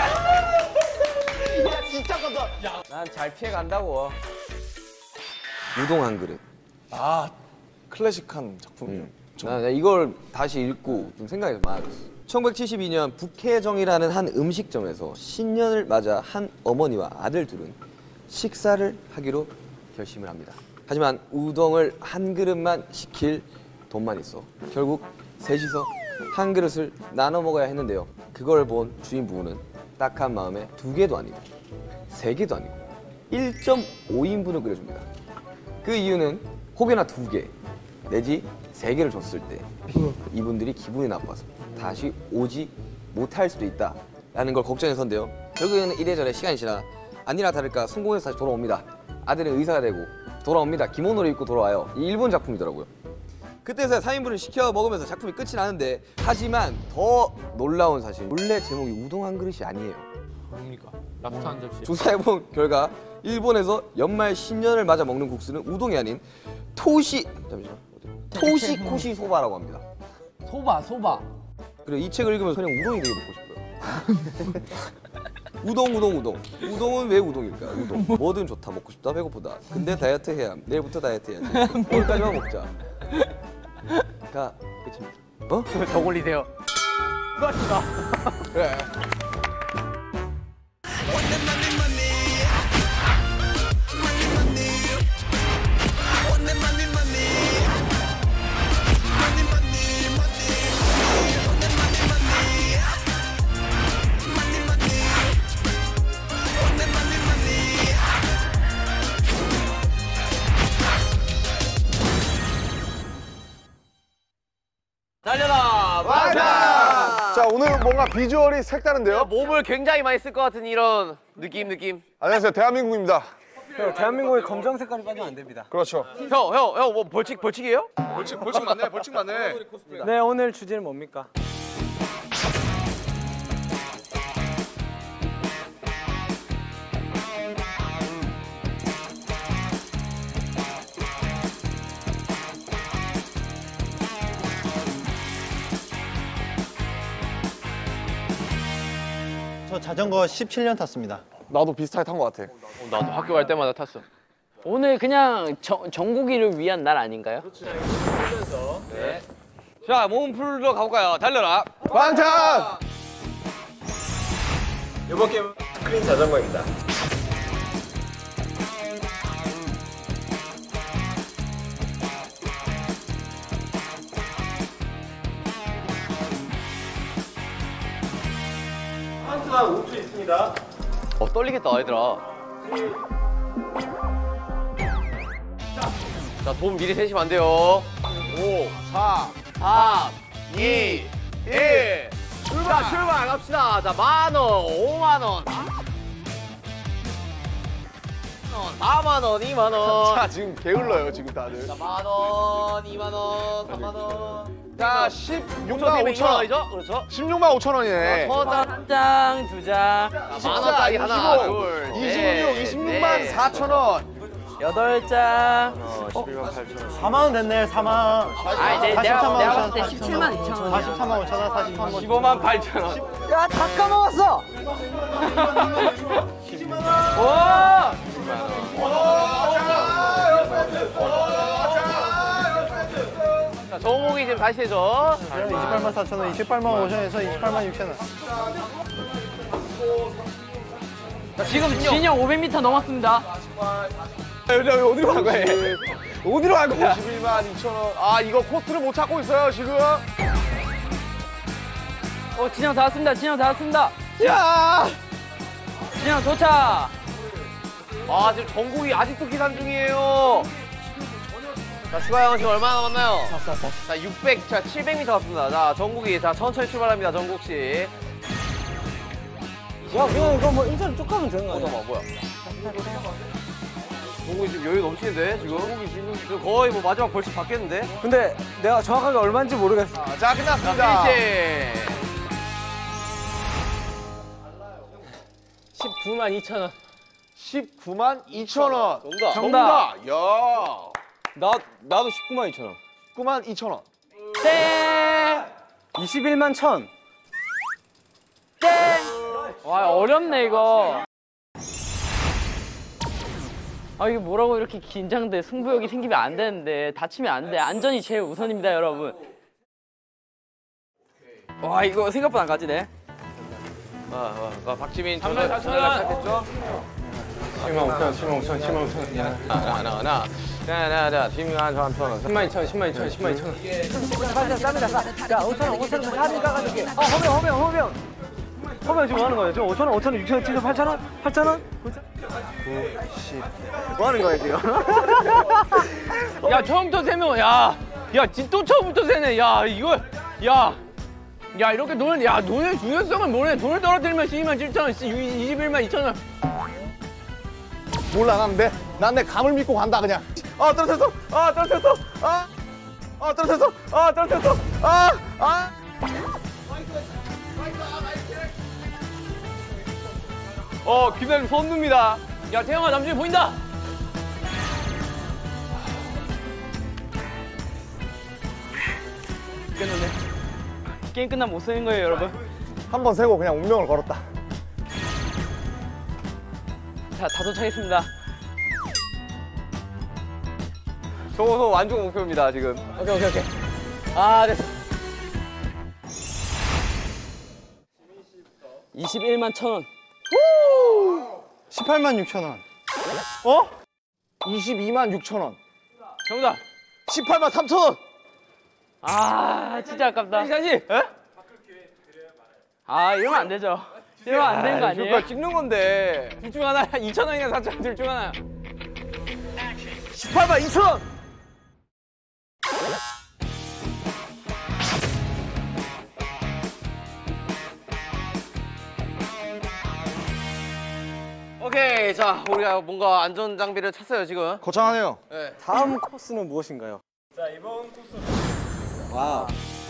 난 잘 피해 간다고. 우동 한 그릇. 아 클래식한 작품이죠. 나, 나 이걸 다시 읽고 좀 생각이 많아졌어. 천구백칠십이 년 북해정이라는 한 음식점에서 신년을 맞아 한 어머니와 아들 둘은 식사를 하기로 결심을 합니다. 하지만 우동을 한 그릇만 시킬 돈만 있어 결국 셋이서 한 그릇을 나눠 먹어야 했는데요. 그걸 본 주인 부부는 딱한 마음에 두 개도 아니고 세 개도 아니고 일 점 오 인분을 끓여줍니다. 그 이유는 혹여나 두 개 내지 세 개를 줬을 때 이분들이 기분이 나빠서 다시 오지 못할 수도 있다라는 걸 걱정해서인데요. 결국에는 이래저래 시간이 지나 아니나 다를까 성공해서 다시 돌아옵니다. 아들은 의사가 되고 돌아옵니다. 기모노를 입고 돌아와요. 이 일본 작품이더라고요. 그때서야 삼 인분을 시켜 먹으면서 작품이 끝이 나는데 하지만 더 놀라운 사실 원래 제목이 우동 한 그릇이 아니에요. 뭡니까? 랍스터 한 접시. 조사해본 결과 일본에서 연말 신년을 맞아 먹는 국수는 우동이 아닌 토시 잠시만 토시코시 소바라고 합니다. 소바 소바. 그리고 이 책을 읽으면서 그냥 우동이 되게 먹고 싶어요. 우동 우동 우동 우동은 왜 우동일까? 우동 뭐든 좋다 먹고 싶다 배고프다 근데 다이어트 해야 내일부터 다이어트 해야지 오늘까지만 먹자 가 끝입니다. 어? 더 올리세요. 그래. 달려라 맞아. 자 오늘 뭔가 비주얼이 색다른데요. 몸을 굉장히 많이 쓸 것 같은 이런 느낌 느낌. 안녕하세요 대한민국입니다. 대한민국의 검정 색깔이 빠지면 안 됩니다. 그렇죠. 형 형 형 뭐 벌칙 벌칙이에요? 벌칙 벌칙 맞네. 벌칙 맞네. 네 오늘 주제는 뭡니까? 저 자전거 십칠 년 탔습니다. 나도 비슷하게 탄 것 같아. 나도 학교 갈 때마다 탔어. 오늘 그냥 정, 정국이를 위한 날 아닌가요? 자 몸 풀러 가볼까요? 달려라. 방탄. 이번 게임 클린 자전거입니다. 한트만 오 초 있습니다. 어 떨리겠다 얘들아. 자 돈 미리 세시면 안 돼요. 오, 사, 삼, 이, 일. 출발! 자, 출발 갑시다. 자, 만 원, 오만 원. 사만 원, 이만 원. 자 지금 게을러요 지금 다들. 자, 만 원, 이만 원, 삼만 원. 자, 십육만 오천 원이죠? 그렇죠. 십육만 오천 원이네. 한 장, 두 장, 만 원짜리 하나, 둘, 이십육, 이십육만 사천 원. 여덟 장. 사만 원 됐네, 사만 원. 아, 내, 내가 내가 봤을 때 십칠만 이천 원. 사십삼만 오천 원, 사십삼만 원. 십오만 팔천 원. 야, 다 까먹었어. 와! 자, 정욱이 지금 다시 되죠. 이십팔만 사천 원, 이십팔만 오천 원에서 이십팔만 육천 원. 자, 지금 진영 오백 미터 넘었습니다. 야, 어디로 간 거야? 어디로 간 거야? 오십일만 이천 원. 아, 이거 코스를 못 찾고 있어요, 지금. 어, 진영 다 왔습니다. 진영 다 왔습니다. 야! 진영 도착. 아, 지금 정국이 아직도 계산 중이에요. 자, 추가 형은 지금 얼마나 남았나요? 자, 육백, 자, 칠백 미터 갔습니다. 자, 정국이, 자, 천천히 출발합니다, 정국 씨. 야, 그냥 이거 뭐 일자로 쭉 가면 되는 거 아니야? 잠깐만, 뭐야? 정국이 지금 여유 넘치는데, 지금? 정국이 지금, 지금 거의 뭐 마지막 벌칙 받겠는데? 근데 내가 정확하게 얼마인지 모르겠어. 아, 자, 끝났습니다. 피니시! 십구만 이천 원. 십구만 이천 원. 정답. 정답. 야. 나, 나도 십구만 이천 원. 십구만 이천 원. 땡! 이십일만 천. 땡! 와, 어렵네, 이거. 아, 이게 뭐라고 이렇게 긴장돼. 승부욕이 생기면 안 되는데. 다치면 안 돼. 안전이 제일 우선입니다, 여러분. 와, 이거 생각보다 안 가지네. 아, 아, 아, 박지민 삼만 전화 사천 전화 원. 시작했죠? 칠만 오천 원, 칠만 오천 원, 칠만 오천 원. 야. 하나, 하나, 하나. 자, 자, 자, 팀한 삼천 원. 십만 이천 원, 십만 이천 원, 십만 이천 원. 싸다, 싸다, 싸. 야, 오천 원, 오천 원, 사진 까가줄게. 어, 허병, 허병, 허병. 허병 지금 뭐 하는 거예요? 지금 오천 원, 오천 원, 육천 원, 칠천 원, 팔천 원? 팔천 원? 구십. 뭐 하는 거예요, 지금? 야, 처음부터 세면, 야. 야, 또 처음부터 세네. 야, 이거. 야. 야, 이렇게 돈을, 야, 돈의 중요성을 모르네. 돈을 떨어뜨리면 십이만 칠천 원, 이십일만 이천 원. 몰라, 난 내, 난 내 감을 믿고 간다, 그냥. 아, 떨어졌어. 아, 떨어졌어. 아, 아, 떨어졌어. 아, 떨어졌어. 아, 아. 어, 기다림 손 눕니다. 야, 태영아, 남준이 보인다. 끝났네. 게임 끝나면 못 쓰는 거예요, 여러분. 한 번 세고 그냥 운명을 걸었다. 자, 다 도착했습니다. 저거 완전 목표입니다, 지금. 오케이, 오케이, 오케이. 아, 됐어. 이십일만 천 원. 십팔만 육천 원. 어? 이십이만 육천 원. 정답. 십팔만 삼천 원. 아, 진짜 아깝다. 시간이? 에? 아, 이러면 안 되죠. 이러면 안 되는 거 아니에요? 이거 찍는 건데. 둘 중 하나, 이천 원이나 사천 원, 둘 중 하나. 십팔만 이천 원! 오케이, 자, 우리가 뭔가 안전 장비를 찾았어요, 지금. 거창하네요. 네. 다음 코스는 무엇인가요? 자, 이번 코스. 와우.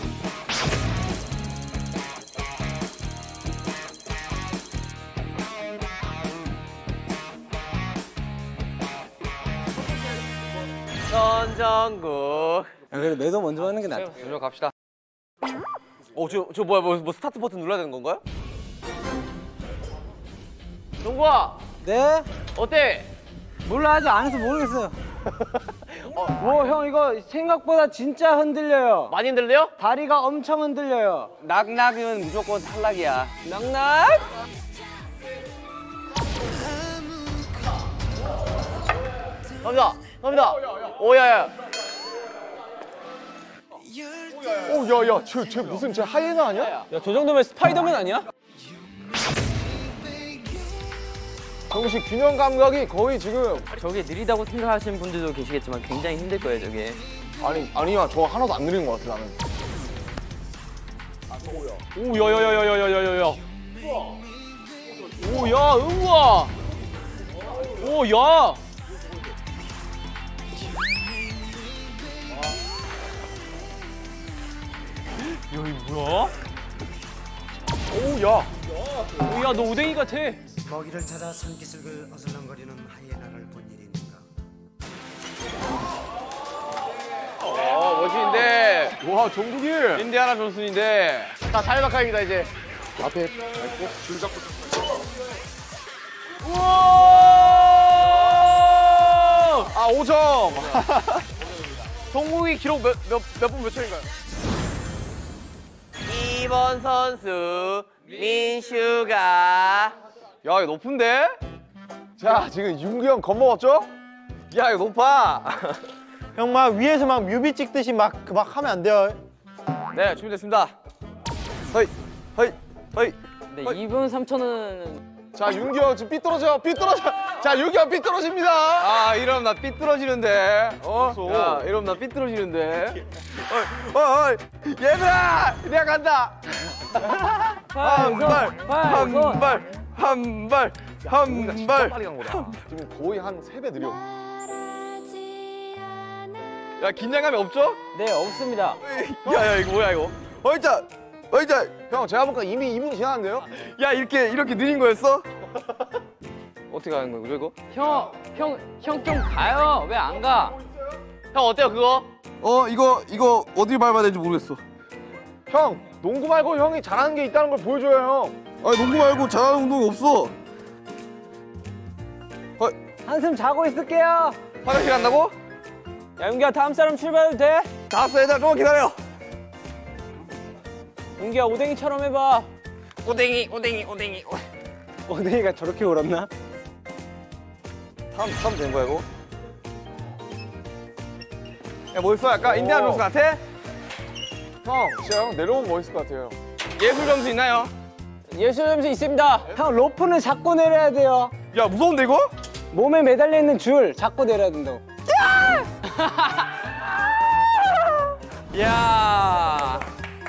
전정국. 야, 그래, 매도 먼저 하는 게 낫다. 먼저 갑시다. 어, 저, 저 뭐야, 뭐, 뭐 스타트 버튼 눌러야 되는 건가요? 정국아, 네? 어때? 몰라, 아직 안 해서 모르겠어요. 뭐, 형, 이거 생각보다 진짜 흔들려요. 많이 흔들려요? 다리가 엄청 흔들려요. 낙낙은 무조건 탈락이야. 낙낙? 갑니다. 갑니다. 오야야. 오, 야, 야, 쟤, 쟤 무슨 쟤 하이에나 아니야? 야, 저 정도면 스파이더맨 아니야? 정식 균형 감각이 거의 지금. 저게 느리다고 생각하시는 분들도 계시겠지만 굉장히 힘들 거예요, 저게. 아니, 아니야, 저 하나도 안 느린 것 같아, 나는. 오, 야야야야야야야야. 오, 야, 우와. 오, 야. 이거 뭐야? 오, 야. 오, 야, 너 오뎅이 같아. 먹이를 찾아 산기슭을 어슬렁거리는 하이에나를 본 일이 있는가? 어, 멋진데. 와 정국이. 인디아나 존슨인데. 자, 살박하기다 이제. 앞에 밟고 줄 잡고. 우와! 아 오 점. 동국이 기록 몇 몇 몇 분 몇 초인가요? 이 번 선수 민슈가. 야 이거 높은데? 자 지금 윤기 형 겁먹었죠? 야 이거 높아. 형 막 위에서 막 뮤비 찍듯이 막 막 하면 안 돼요. 네 준비됐습니다. 허이 허이 허이. 네, 이 분 삼 초는 자 윤기 형 지금 삐뚤어져 삐뚤어져. 자 윤기 형 삐뚤어집니다. 아 이러면 나 삐뚤어지는데. 어? 무서워. 야 이러면 나 삐뚤어지는데. 어이 어이 얘들아 내가 간다. 한 발, 한 발, 한 발, 한 발. 빨리 간 거다. 지금 거의 한 세 배 느려. 야 긴장감이 없죠? 네, 없습니다. 야야 이거 뭐야 이거? 어이자, 어이자. 형 제가 보니까 이미 이 분 지났는데요? 야 이렇게 이렇게 느린 거였어? 어떻게 하는 거야 이거? 형, 형, 형 좀 가요. 왜 안 가? 형 어때요 그거? 어 이거 이거 어디 밟아야 되는지 모르겠어. 형 농구 말고 형이 잘하는 게 있다는 걸 보여줘요 형. 아니 농구 말고 잘하는 운동이 없어. 한숨 자고 있을게요. 화장실 간다고? 야, 윤기야, 다음 사람 출발해도 돼? 다 왔어 얘들아 조금만 기다려. 윤기야, 오뎅이처럼 해봐. 오뎅이 오뎅이 오뎅이. 오뎅이가 저렇게 울었나? 다음 다음 되는 거야 이거? 야 멋있어 약간 인디아나 존스 같아? 형 진짜 형 내려오면 멋있을 것 같아요. 예술 점수 있나요? 예술 점수 있습니다. 형 로프는 잡고 내려야 돼요. 야 무서운데 이거? 몸에 매달려 있는 줄 잡고 내려야 된다고. 이야.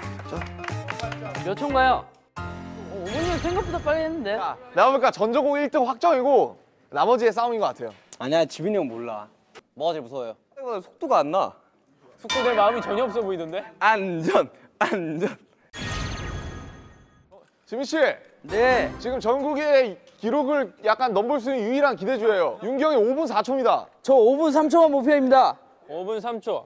몇 초인가요? 어, 어머니는 생각보다 빨리 했는데. 내가 보니까 전저공 일 등 확정이고 나머지의 싸움인 것 같아요. 아니야 지빈이 형 몰라. 뭐가 제일 무서워요? 이거 속도가 안 나. 속도 내 마음이 전혀 없어 보이던데? 안전 안전. 지민 씨 네. 지금 전국의 기록을 약간 넘볼 수 있는 유일한 기대주예요. 윤기 형이 오 분 사 초입니다. 저 오 분 삼 초만 목표입니다. 오 분 삼 초.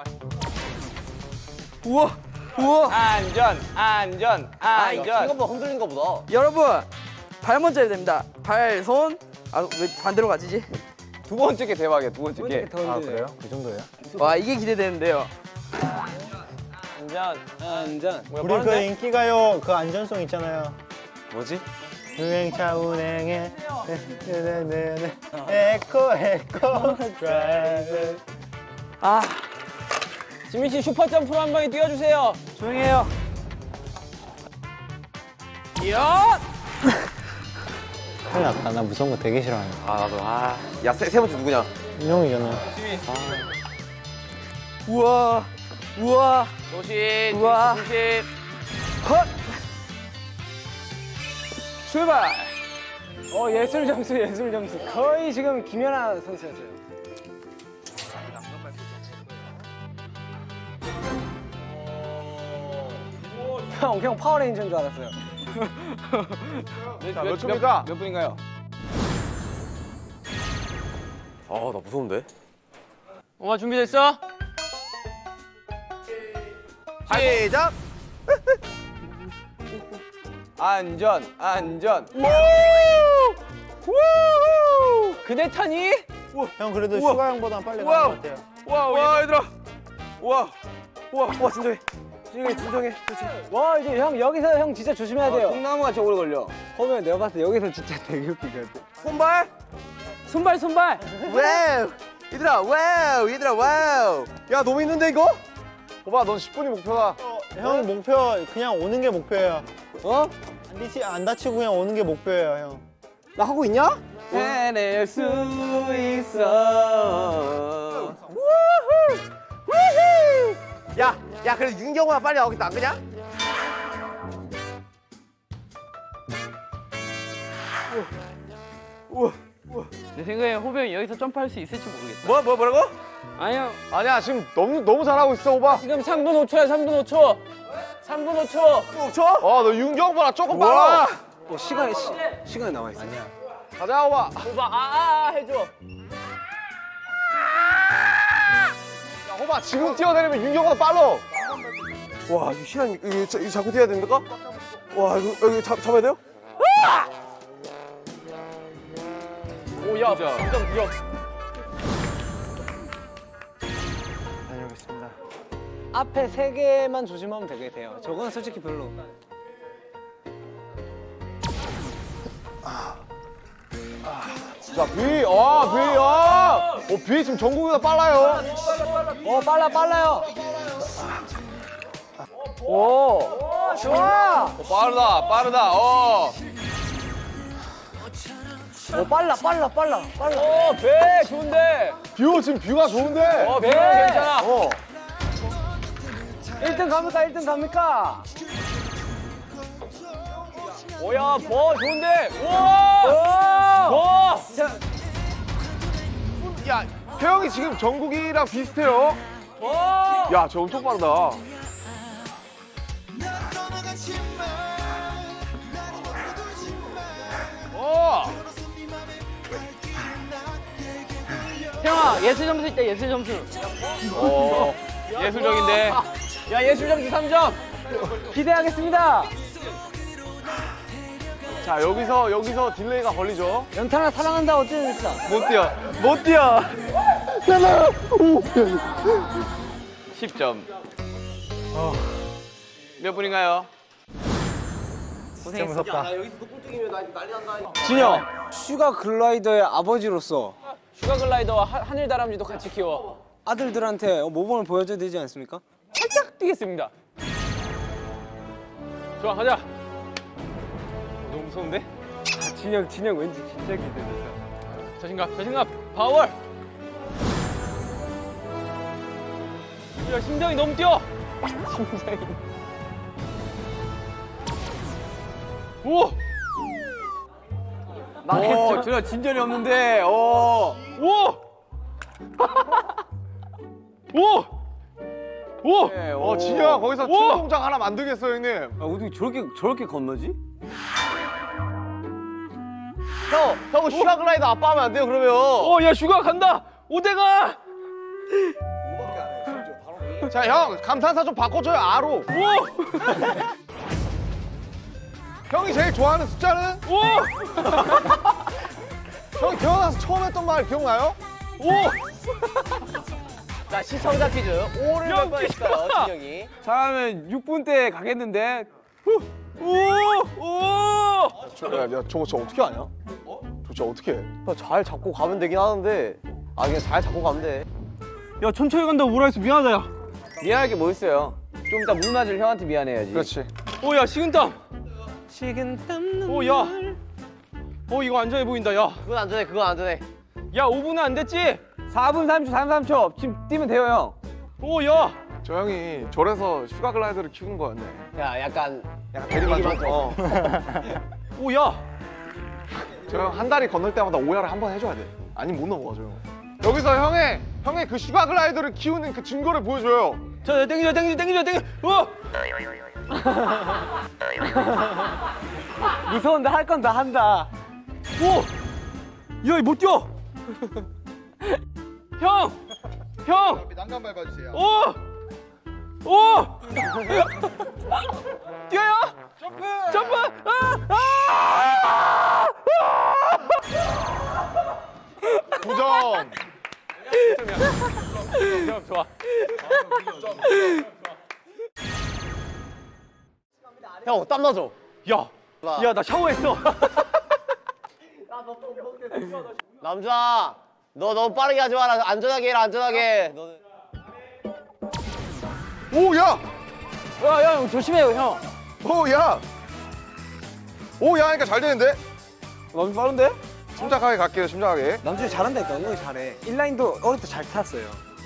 우와 우와. 안전 안전 안전. 생각보다 흔들린 거보다. 여러분, 발 먼저 해야 됩니다. 발, 손. 아, 왜 반대로 가지지? 두 번째 게 대박이야 두 번째 게. 아 그래요? 그 정도예요? 와, 이게 기대되는데요. 안전, 안전. 우리 그 인기가요 그 안전송 있잖아요. 뭐지? 유행차 운행해 네네네 에코 에코 드라이브. 아, 지민 씨 슈퍼 점프로 한 방에 뛰어주세요. 조용히 해요. 이야! 큰일 났다. 나 무서운 거 되게 싫어해. 아 나도 아. 야세 세 번째 누구냐? 형이잖아. 우와, 우와. 조심 우와. 조심. 컷! 출발! 어 예술 점수 예술 점수. 거의 지금 김연아 선수였어요. 형, 형 파워레인저인 줄 알았어요. 자, 몇 초입니까? 몇 분인가요? 아 나 무서운데? 엄마 준비됐어? 시작! 안전, 안전. 그대 타니? 형 그래도 우와. 슈가 형보다 빨리 우와. 가는 것 같아요. 와, 와, 얘들아. 와, 와, 와, 진정해. 진정해, 진정해. 그렇지. 와 이제 형 여기서 형 진짜 조심해야 돼요. 통나무가 저 오래 걸려. 보면 내가 봤을 때 여기서 진짜 되게 웃기거든. 손발. 손발, 손발! 와우. 얘들아, 와우. 얘들아, 와우. 야, 너무 있는데 이거? 오빠 넌 십 분이 목표다. 형 목표 그냥 오는 게 목표예요. 어? 안 다치 안 다치고 그냥 오는 게 목표예요, 형. 나 하고 있냐? 해낼 수 있어. 우후. 우후. 야, 야, 그래도 윤경호가 빨리 나오겠다, 안 그냐? 우와, 우와, 내 생각에 호비 형이 여기서 점프할 수 있을지 모르겠다. 뭐, 뭐, 뭐라고? 아니요. 아니야 지금 너무 너무 잘하고 있어 오바. 지금 삼 분 오 초야, 삼 분 오 초. 삼 분 오 초. 오 초? 어너 윤경보다 조금 빨라. 어, 시간이 시, 시간이 남아 있어. 아니야. 가자 오바. 호바, 아, 아, 아, 해줘. 야 호바 지금 뛰어내리면 윤경보다 빨라. 와, 이 시간 이거, 자- 이거 자꾸 뛰어야 됩니까? 와, 이거 여기 잡 잡아야 돼요? 오, 야, 진짜 무려. 다녀오겠습니다. 앞에 세 개만 조심하면 되게 돼요. 저건 솔직히 별로. 자 비, 아 비, 아, 어 비 지금 정국이보다 빨라요. 어, 빨라, 빨라요. 오, 좋아. 어, 빠르다, 빠르다, 어. 오, 빨라, 빨라, 빨라, 빨라. 오, 배, 좋은데. 뷰 지금 뷰가 좋은데. 어, 배, 괜찮아. 어. 일 등 갑니까? 일 등 갑니까? 오야, 버, 좋은데. 우와! 버! 야, 태영이 지금 정국이랑 비슷해요. 버! 야, 저 엄청 빠르다. 어! 태영아, 예술 점수 있다, 예술 점수. 어, 예술적인데. 야, 예술 점수 삼 점. 기대하겠습니다. 자, 여기서 여기서 딜레이가 걸리죠. 연탄아 사랑한다 어쨌든 진짜. 못 뛰어, 못 뛰어. 십 점. 몇 분인가요? 진짜 무섭다. 진영, 슈가 글라이더의 아버지로서 슈가 글라이더와 하, 하늘 다람쥐도 같이 키워. 아들들한테 모범을 보여줘야 되지 않습니까? 살짝 뛰겠습니다. 좋아, 가자. 너무 무서운데? 아, 진영, 진영 왠지 진짜 기대된다. 자신감, 자신감, 파워! 야, 심장이 너무 뛰어! 심장이. 오! 오, 전혀 진전이 없는데, 오. 오! 오! 오! 네, 어, 오. 진영아 거기서 오! 춤 동작 하나 만들겠어, 형님. 야, 어떻게 저렇게 저렇게 건너지? 형, 형은 슈가글라이더 아빠 하면 안 돼요, 그러면. 어, 야, 슈가 간다! 오대가! 자, 형 감탄사 좀 바꿔줘요, 아로. 오! 형이 제일 좋아하는 숫자는? 오! 형이 태어나서 처음 했던 말 기억나요? 오! 자, 시청자 퀴즈. 오를 야, 몇 번 했을까요, 웃기다. 진영이? 잘하면 육 분 때 가겠는데? 오! 오! 야, 야, 저거 저 어떻게 하냐? 어? 저 진짜 어떻게 해? 잘 잡고 가면 되긴 하는데. 아, 그냥 잘 잡고 가면 돼. 야, 천천히 간다고 뭐라 했어. 미안하다, 야. 미안할 게 뭐 있어요? 좀 이따 물 맞을 형한테 미안해야지. 그렇지. 오, 야, 식은땀. 식은땀 오, 야. 어, 이거 안전해 보인다, 야. 그건 안전해, 그건 안전해. 야, 오 분은 안 됐지? 사 분 삼십 초, 삼십삼 초. 지금 뛰면 돼요, 형. 오, 야. 저 형이 저래서 슈가글라이더를 키우는 거였네. 야, 약간. 약간 대리만족. 어. 오, 야. 저 형 한 다리 건널 때마다 오야를 한 번 해줘야 돼. 아니면 못 넘어가죠, 형. 여기서 형의 형의 그 슈가글라이더를 키우는 그 증거를 보여줘요. 자, 땡기자, 땡기자, 땡기자, 땡기자. 어! 무서운데 할 건 다 한다. 오! 야, 못 뛰어. 형! 형! 난간 밟아주세요. 오! 오! 뛰어요? 점프! 점프! 아! 아! 구 점. 점 좋아. 형, 땀 나죠? 야! 야, 나 샤워했어. 남자, 너 너무 빠르게 하지 마라. 안전하게 해라, 안전하게. 너는. 오, 야! 야, 야, 형, 조심해요, 형. 오, 야! 오, 야 하니까 잘 되는데? 너무 빠른데? 침착하게 갈게요, 침착하게. 남준이 잘한다니까, 은근히 잘해. 인라인도 어릴 때 잘 탔어요.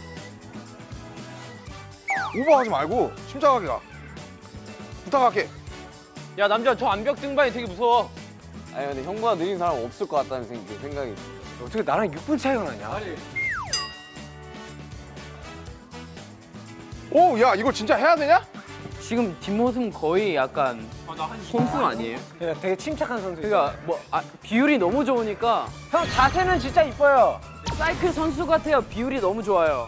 오버하지 말고 침착하게 가. 부탁할게. 야, 남자, 저 암벽 등반이 되게 무서워. 아니, 근데 형보다 느린 사람 없을 것 같다는 생각이. 어떻게 나랑 육 분 차이가 나냐? 오, 야 이거 진짜 해야 되냐? 지금 뒷모습 거의 약간 선수 아니에요? 그냥 되게 침착한 선수. 그러니까 뭐 아, 비율이 너무 좋으니까 형 자세는 진짜 이뻐요. 사이클 선수 같아요. 비율이 너무 좋아요.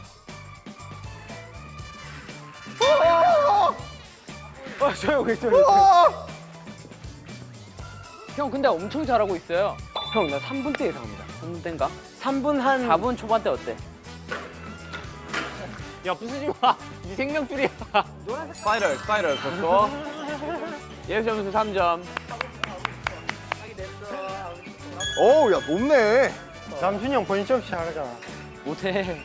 아, 조용히 조용히. 형 근데 엄청 잘하고 있어요. 형, 나 삼 분 대 예상합니다. 삼 분대인가? 삼 분 한 사 분 초반대 어때? 야 부수지 마. 네 생명줄이야. 스파이럴, 스파이럴, 그렇죠. 예수 점수 삼 점. 오, 야 높네. 남준이 형 본인 점수 잘하잖아. 못해.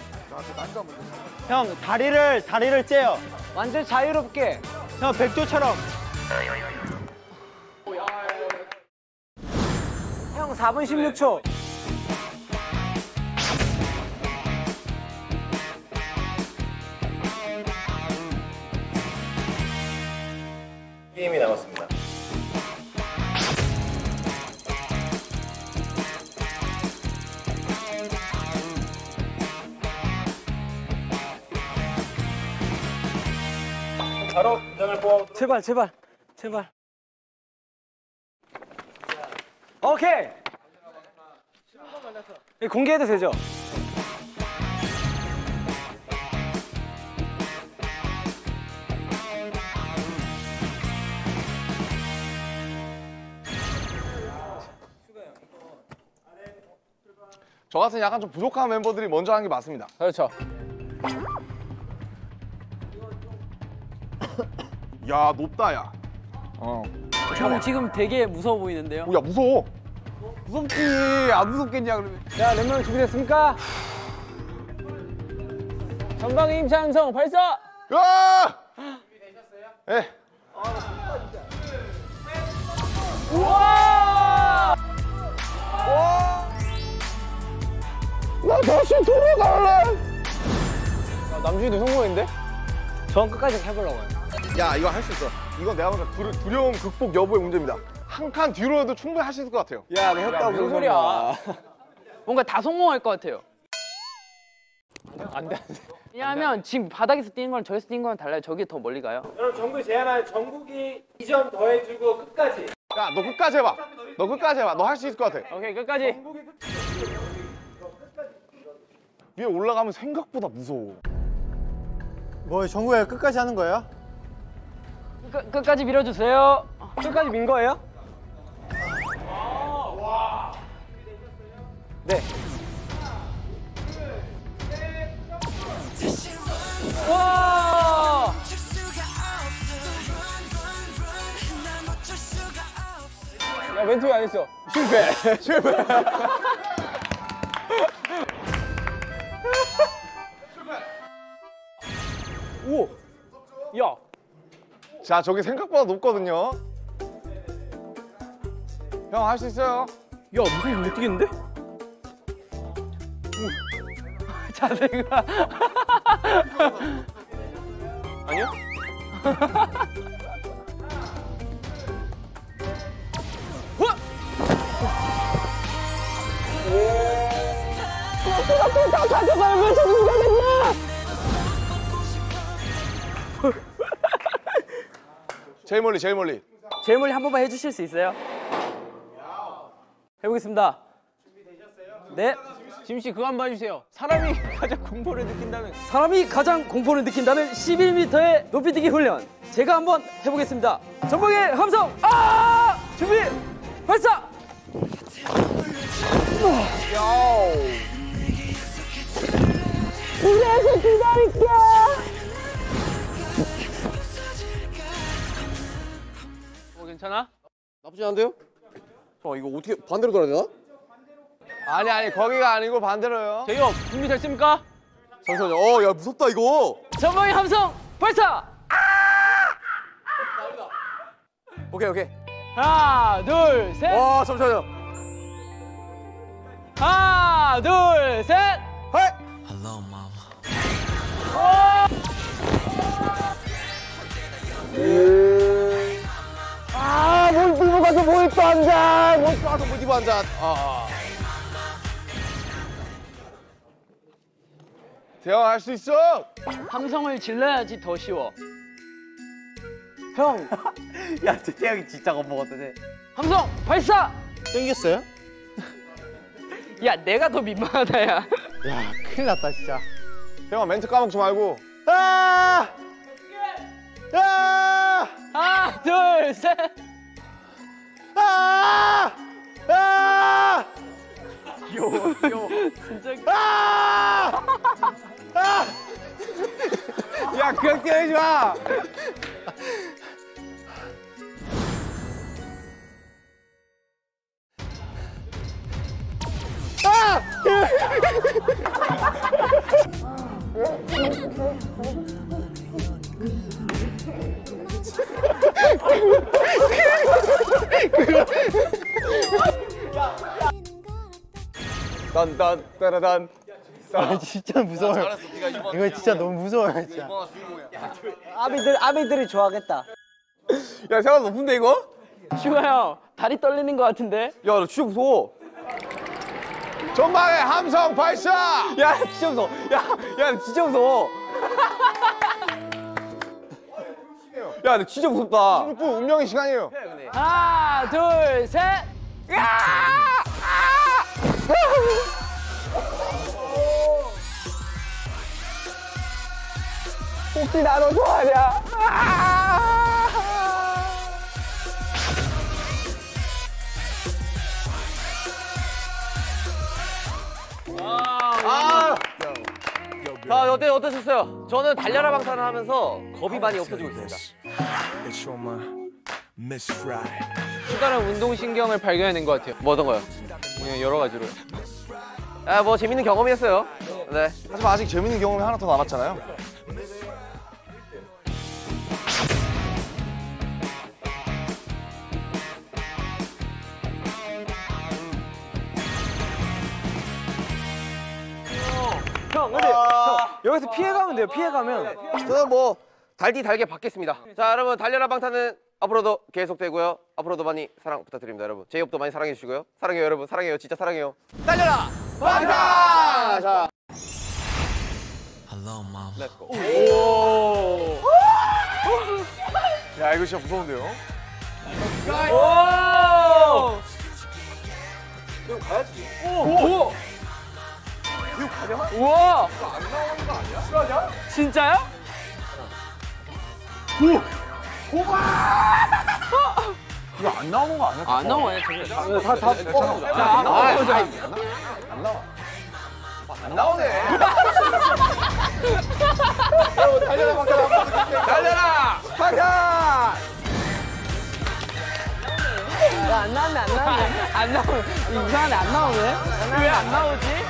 형 다리를 다리를 째요. 완전 자유롭게. 형 백조처럼. 형 사 분 십육 초. 게임이 남았습니다. 바로 분장을 뽑아보도록. 제발 제발 제발. 오케이. 공개해도 되죠? 저 같은 약간 좀 부족한 멤버들이 먼저 하는 게 맞습니다. 그렇죠. 야 높다 야. 어. 형 지금 되게 무서워 보이는데요? 오, 야 무서워. 무섭지. 안 무섭겠냐 그러면. 자, 몇 명 준비됐습니까? 전방에 힘차 함성 발사. 야! 준비되셨어요? 네. 우와! 나 다시 돌아갈래. 야, 남준이도 성공인데? 전 끝까지 해보려고요. 야 이거 할 수 있어. 이건 내가 보다 두려, 두려움 극복 여부의 문제입니다. 한 칸 뒤로 해도 충분히 할 수 있을 것 같아요. 야, 너 했다고. 무슨 소리야? 뭔가 다 성공할 것 같아요. 안 돼, 안 돼. 왜냐하면 지금 바닥에서 뛰는 거랑 저기서 뛰는 거랑 달라요. 저기 더 멀리 가요. 여러분 정부 제안하는 정국이 이 점 더해주고 끝까지. 야 너 끝까지 해봐. 너 끝까지 해봐. 너 할 수 있을 것 같아. 오케이 끝까지. 위에 올라가면 생각보다 무서워. 뭐 정국이가 끝까지 하는 거예요? 끝, 끝까지 밀어주세요. 끝까지 민 거예요? 네. 와! 야 멘트 왜 안 했어? 실패. 실패. 오. 야. 자 저기 생각보다 높거든요. 형 할 수 있어요. 야 무슨 못 뛰겠는데? 자세가. 아니야? 제일 멀리 제일 멀리. 제일 멀리 한 번만 해주실 수 있어요? 해보겠습니다. 준비되셨어요? 네. 지민 씨 그거 한번 해주세요. 사람이 가장 공포를 느낀다는. 사람이 가장 공포를 느낀다는 십일 미터의 높이뛰기 훈련. 제가 한번 해보겠습니다. 전방의 함성. 아! 준비. 발사. 그래서 기다릴게. 어 괜찮아? 나쁘지 않은데요? 어, 이거 어떻게 반대로 돌아야 되나? 아니 아니 거기가 아니고 반대로요. 제이홉 준비됐습니까? 잠시만요. 어, 야, 무섭다, 이거. 전방의 함성 발사. 오케이, 오케이. 하나 둘 셋. 와, 잠시만요. 하나 둘 셋. 하이! 아, 뭘 들고 가서 뭐 입고 앉아. 못 가서 못 입어 앉아. 아, 아. 태영 할 수 있어. 함성을 질러야지 더 쉬워. 형. 야, 저 태양이 진짜 겁먹었더네. 함성 발사. 땡겼어요? 야, 내가 더 민망하다 야. 야, 큰일 났다 진짜. 태영아 멘트 까먹지 말고. 아! 아! 하나, 둘, 셋. 아! 아! 귀여워, 귀여워. 진짜. 아! 아! 야, 그냥 때리지 마. 딴딴 따라단. 아 진짜 무서워요. 잘했어. 네가 이번 이거 진짜 너무 무서워요 진짜. 이번 주인공이야. 아비들 아비들이 좋아하겠다. 야, 생각 높은데 이거? 슈가 형, 다리 떨리는 것 같은데? 야, 너 진짜 무서워. 전방에 함성 발사. 야, 진짜 무서워. 야, 야, 너 진짜 무서워. 야, 너 진짜 무섭다. 프 운명의 시간이에요. 하나, 둘, 셋. 혹시 나도 좋아하냐? 아! 자, 어때 어떠셨어요? 저는 달려라 방탄을 하면서 겁이 많이 없어지고 있습니다. 슈가는 운동신경을 발견해낸 것 같아요. 뭐 어떤 거요? 그냥 여러 가지로. 아, 뭐 재밌는 경험이었어요. 네. 하지만 아직 재밌는 경험이 하나 더 남았잖아요. 형 근데 형 여기서 피해가면 돼요. 피해가면. 저는 뭐 달디 달게 받겠습니다. 자, 여러분 달려라 방탄은 앞으로도 계속되고요. 앞으로도 많이 사랑 부탁드립니다, 여러분. 제이홉도 많이 사랑해 주시고요. 사랑해요, 여러분. 사랑해요. 진짜 사랑해요. 달려라 방탄! 자. 렛츠고. 오! 야 이거 진짜 무서운데요? 오! 이거 가야지. 오! 이거 가냐? 우와! 이거 안 나오는 거 아니야? 실화냐? 진짜요? 이거 안 나오는 거 아니야? 안 나와요, 저게. 다 다. 어. 자, 한번 보자. 안 나와. 안 나오네. 여러분 달려라 방탄 한번 부탁드릴게요. 달려라 방탄! 야, 안 나왔네 안 나왔네. 안 나오네. 이상하네, 안 나오네. 왜 안 나오지?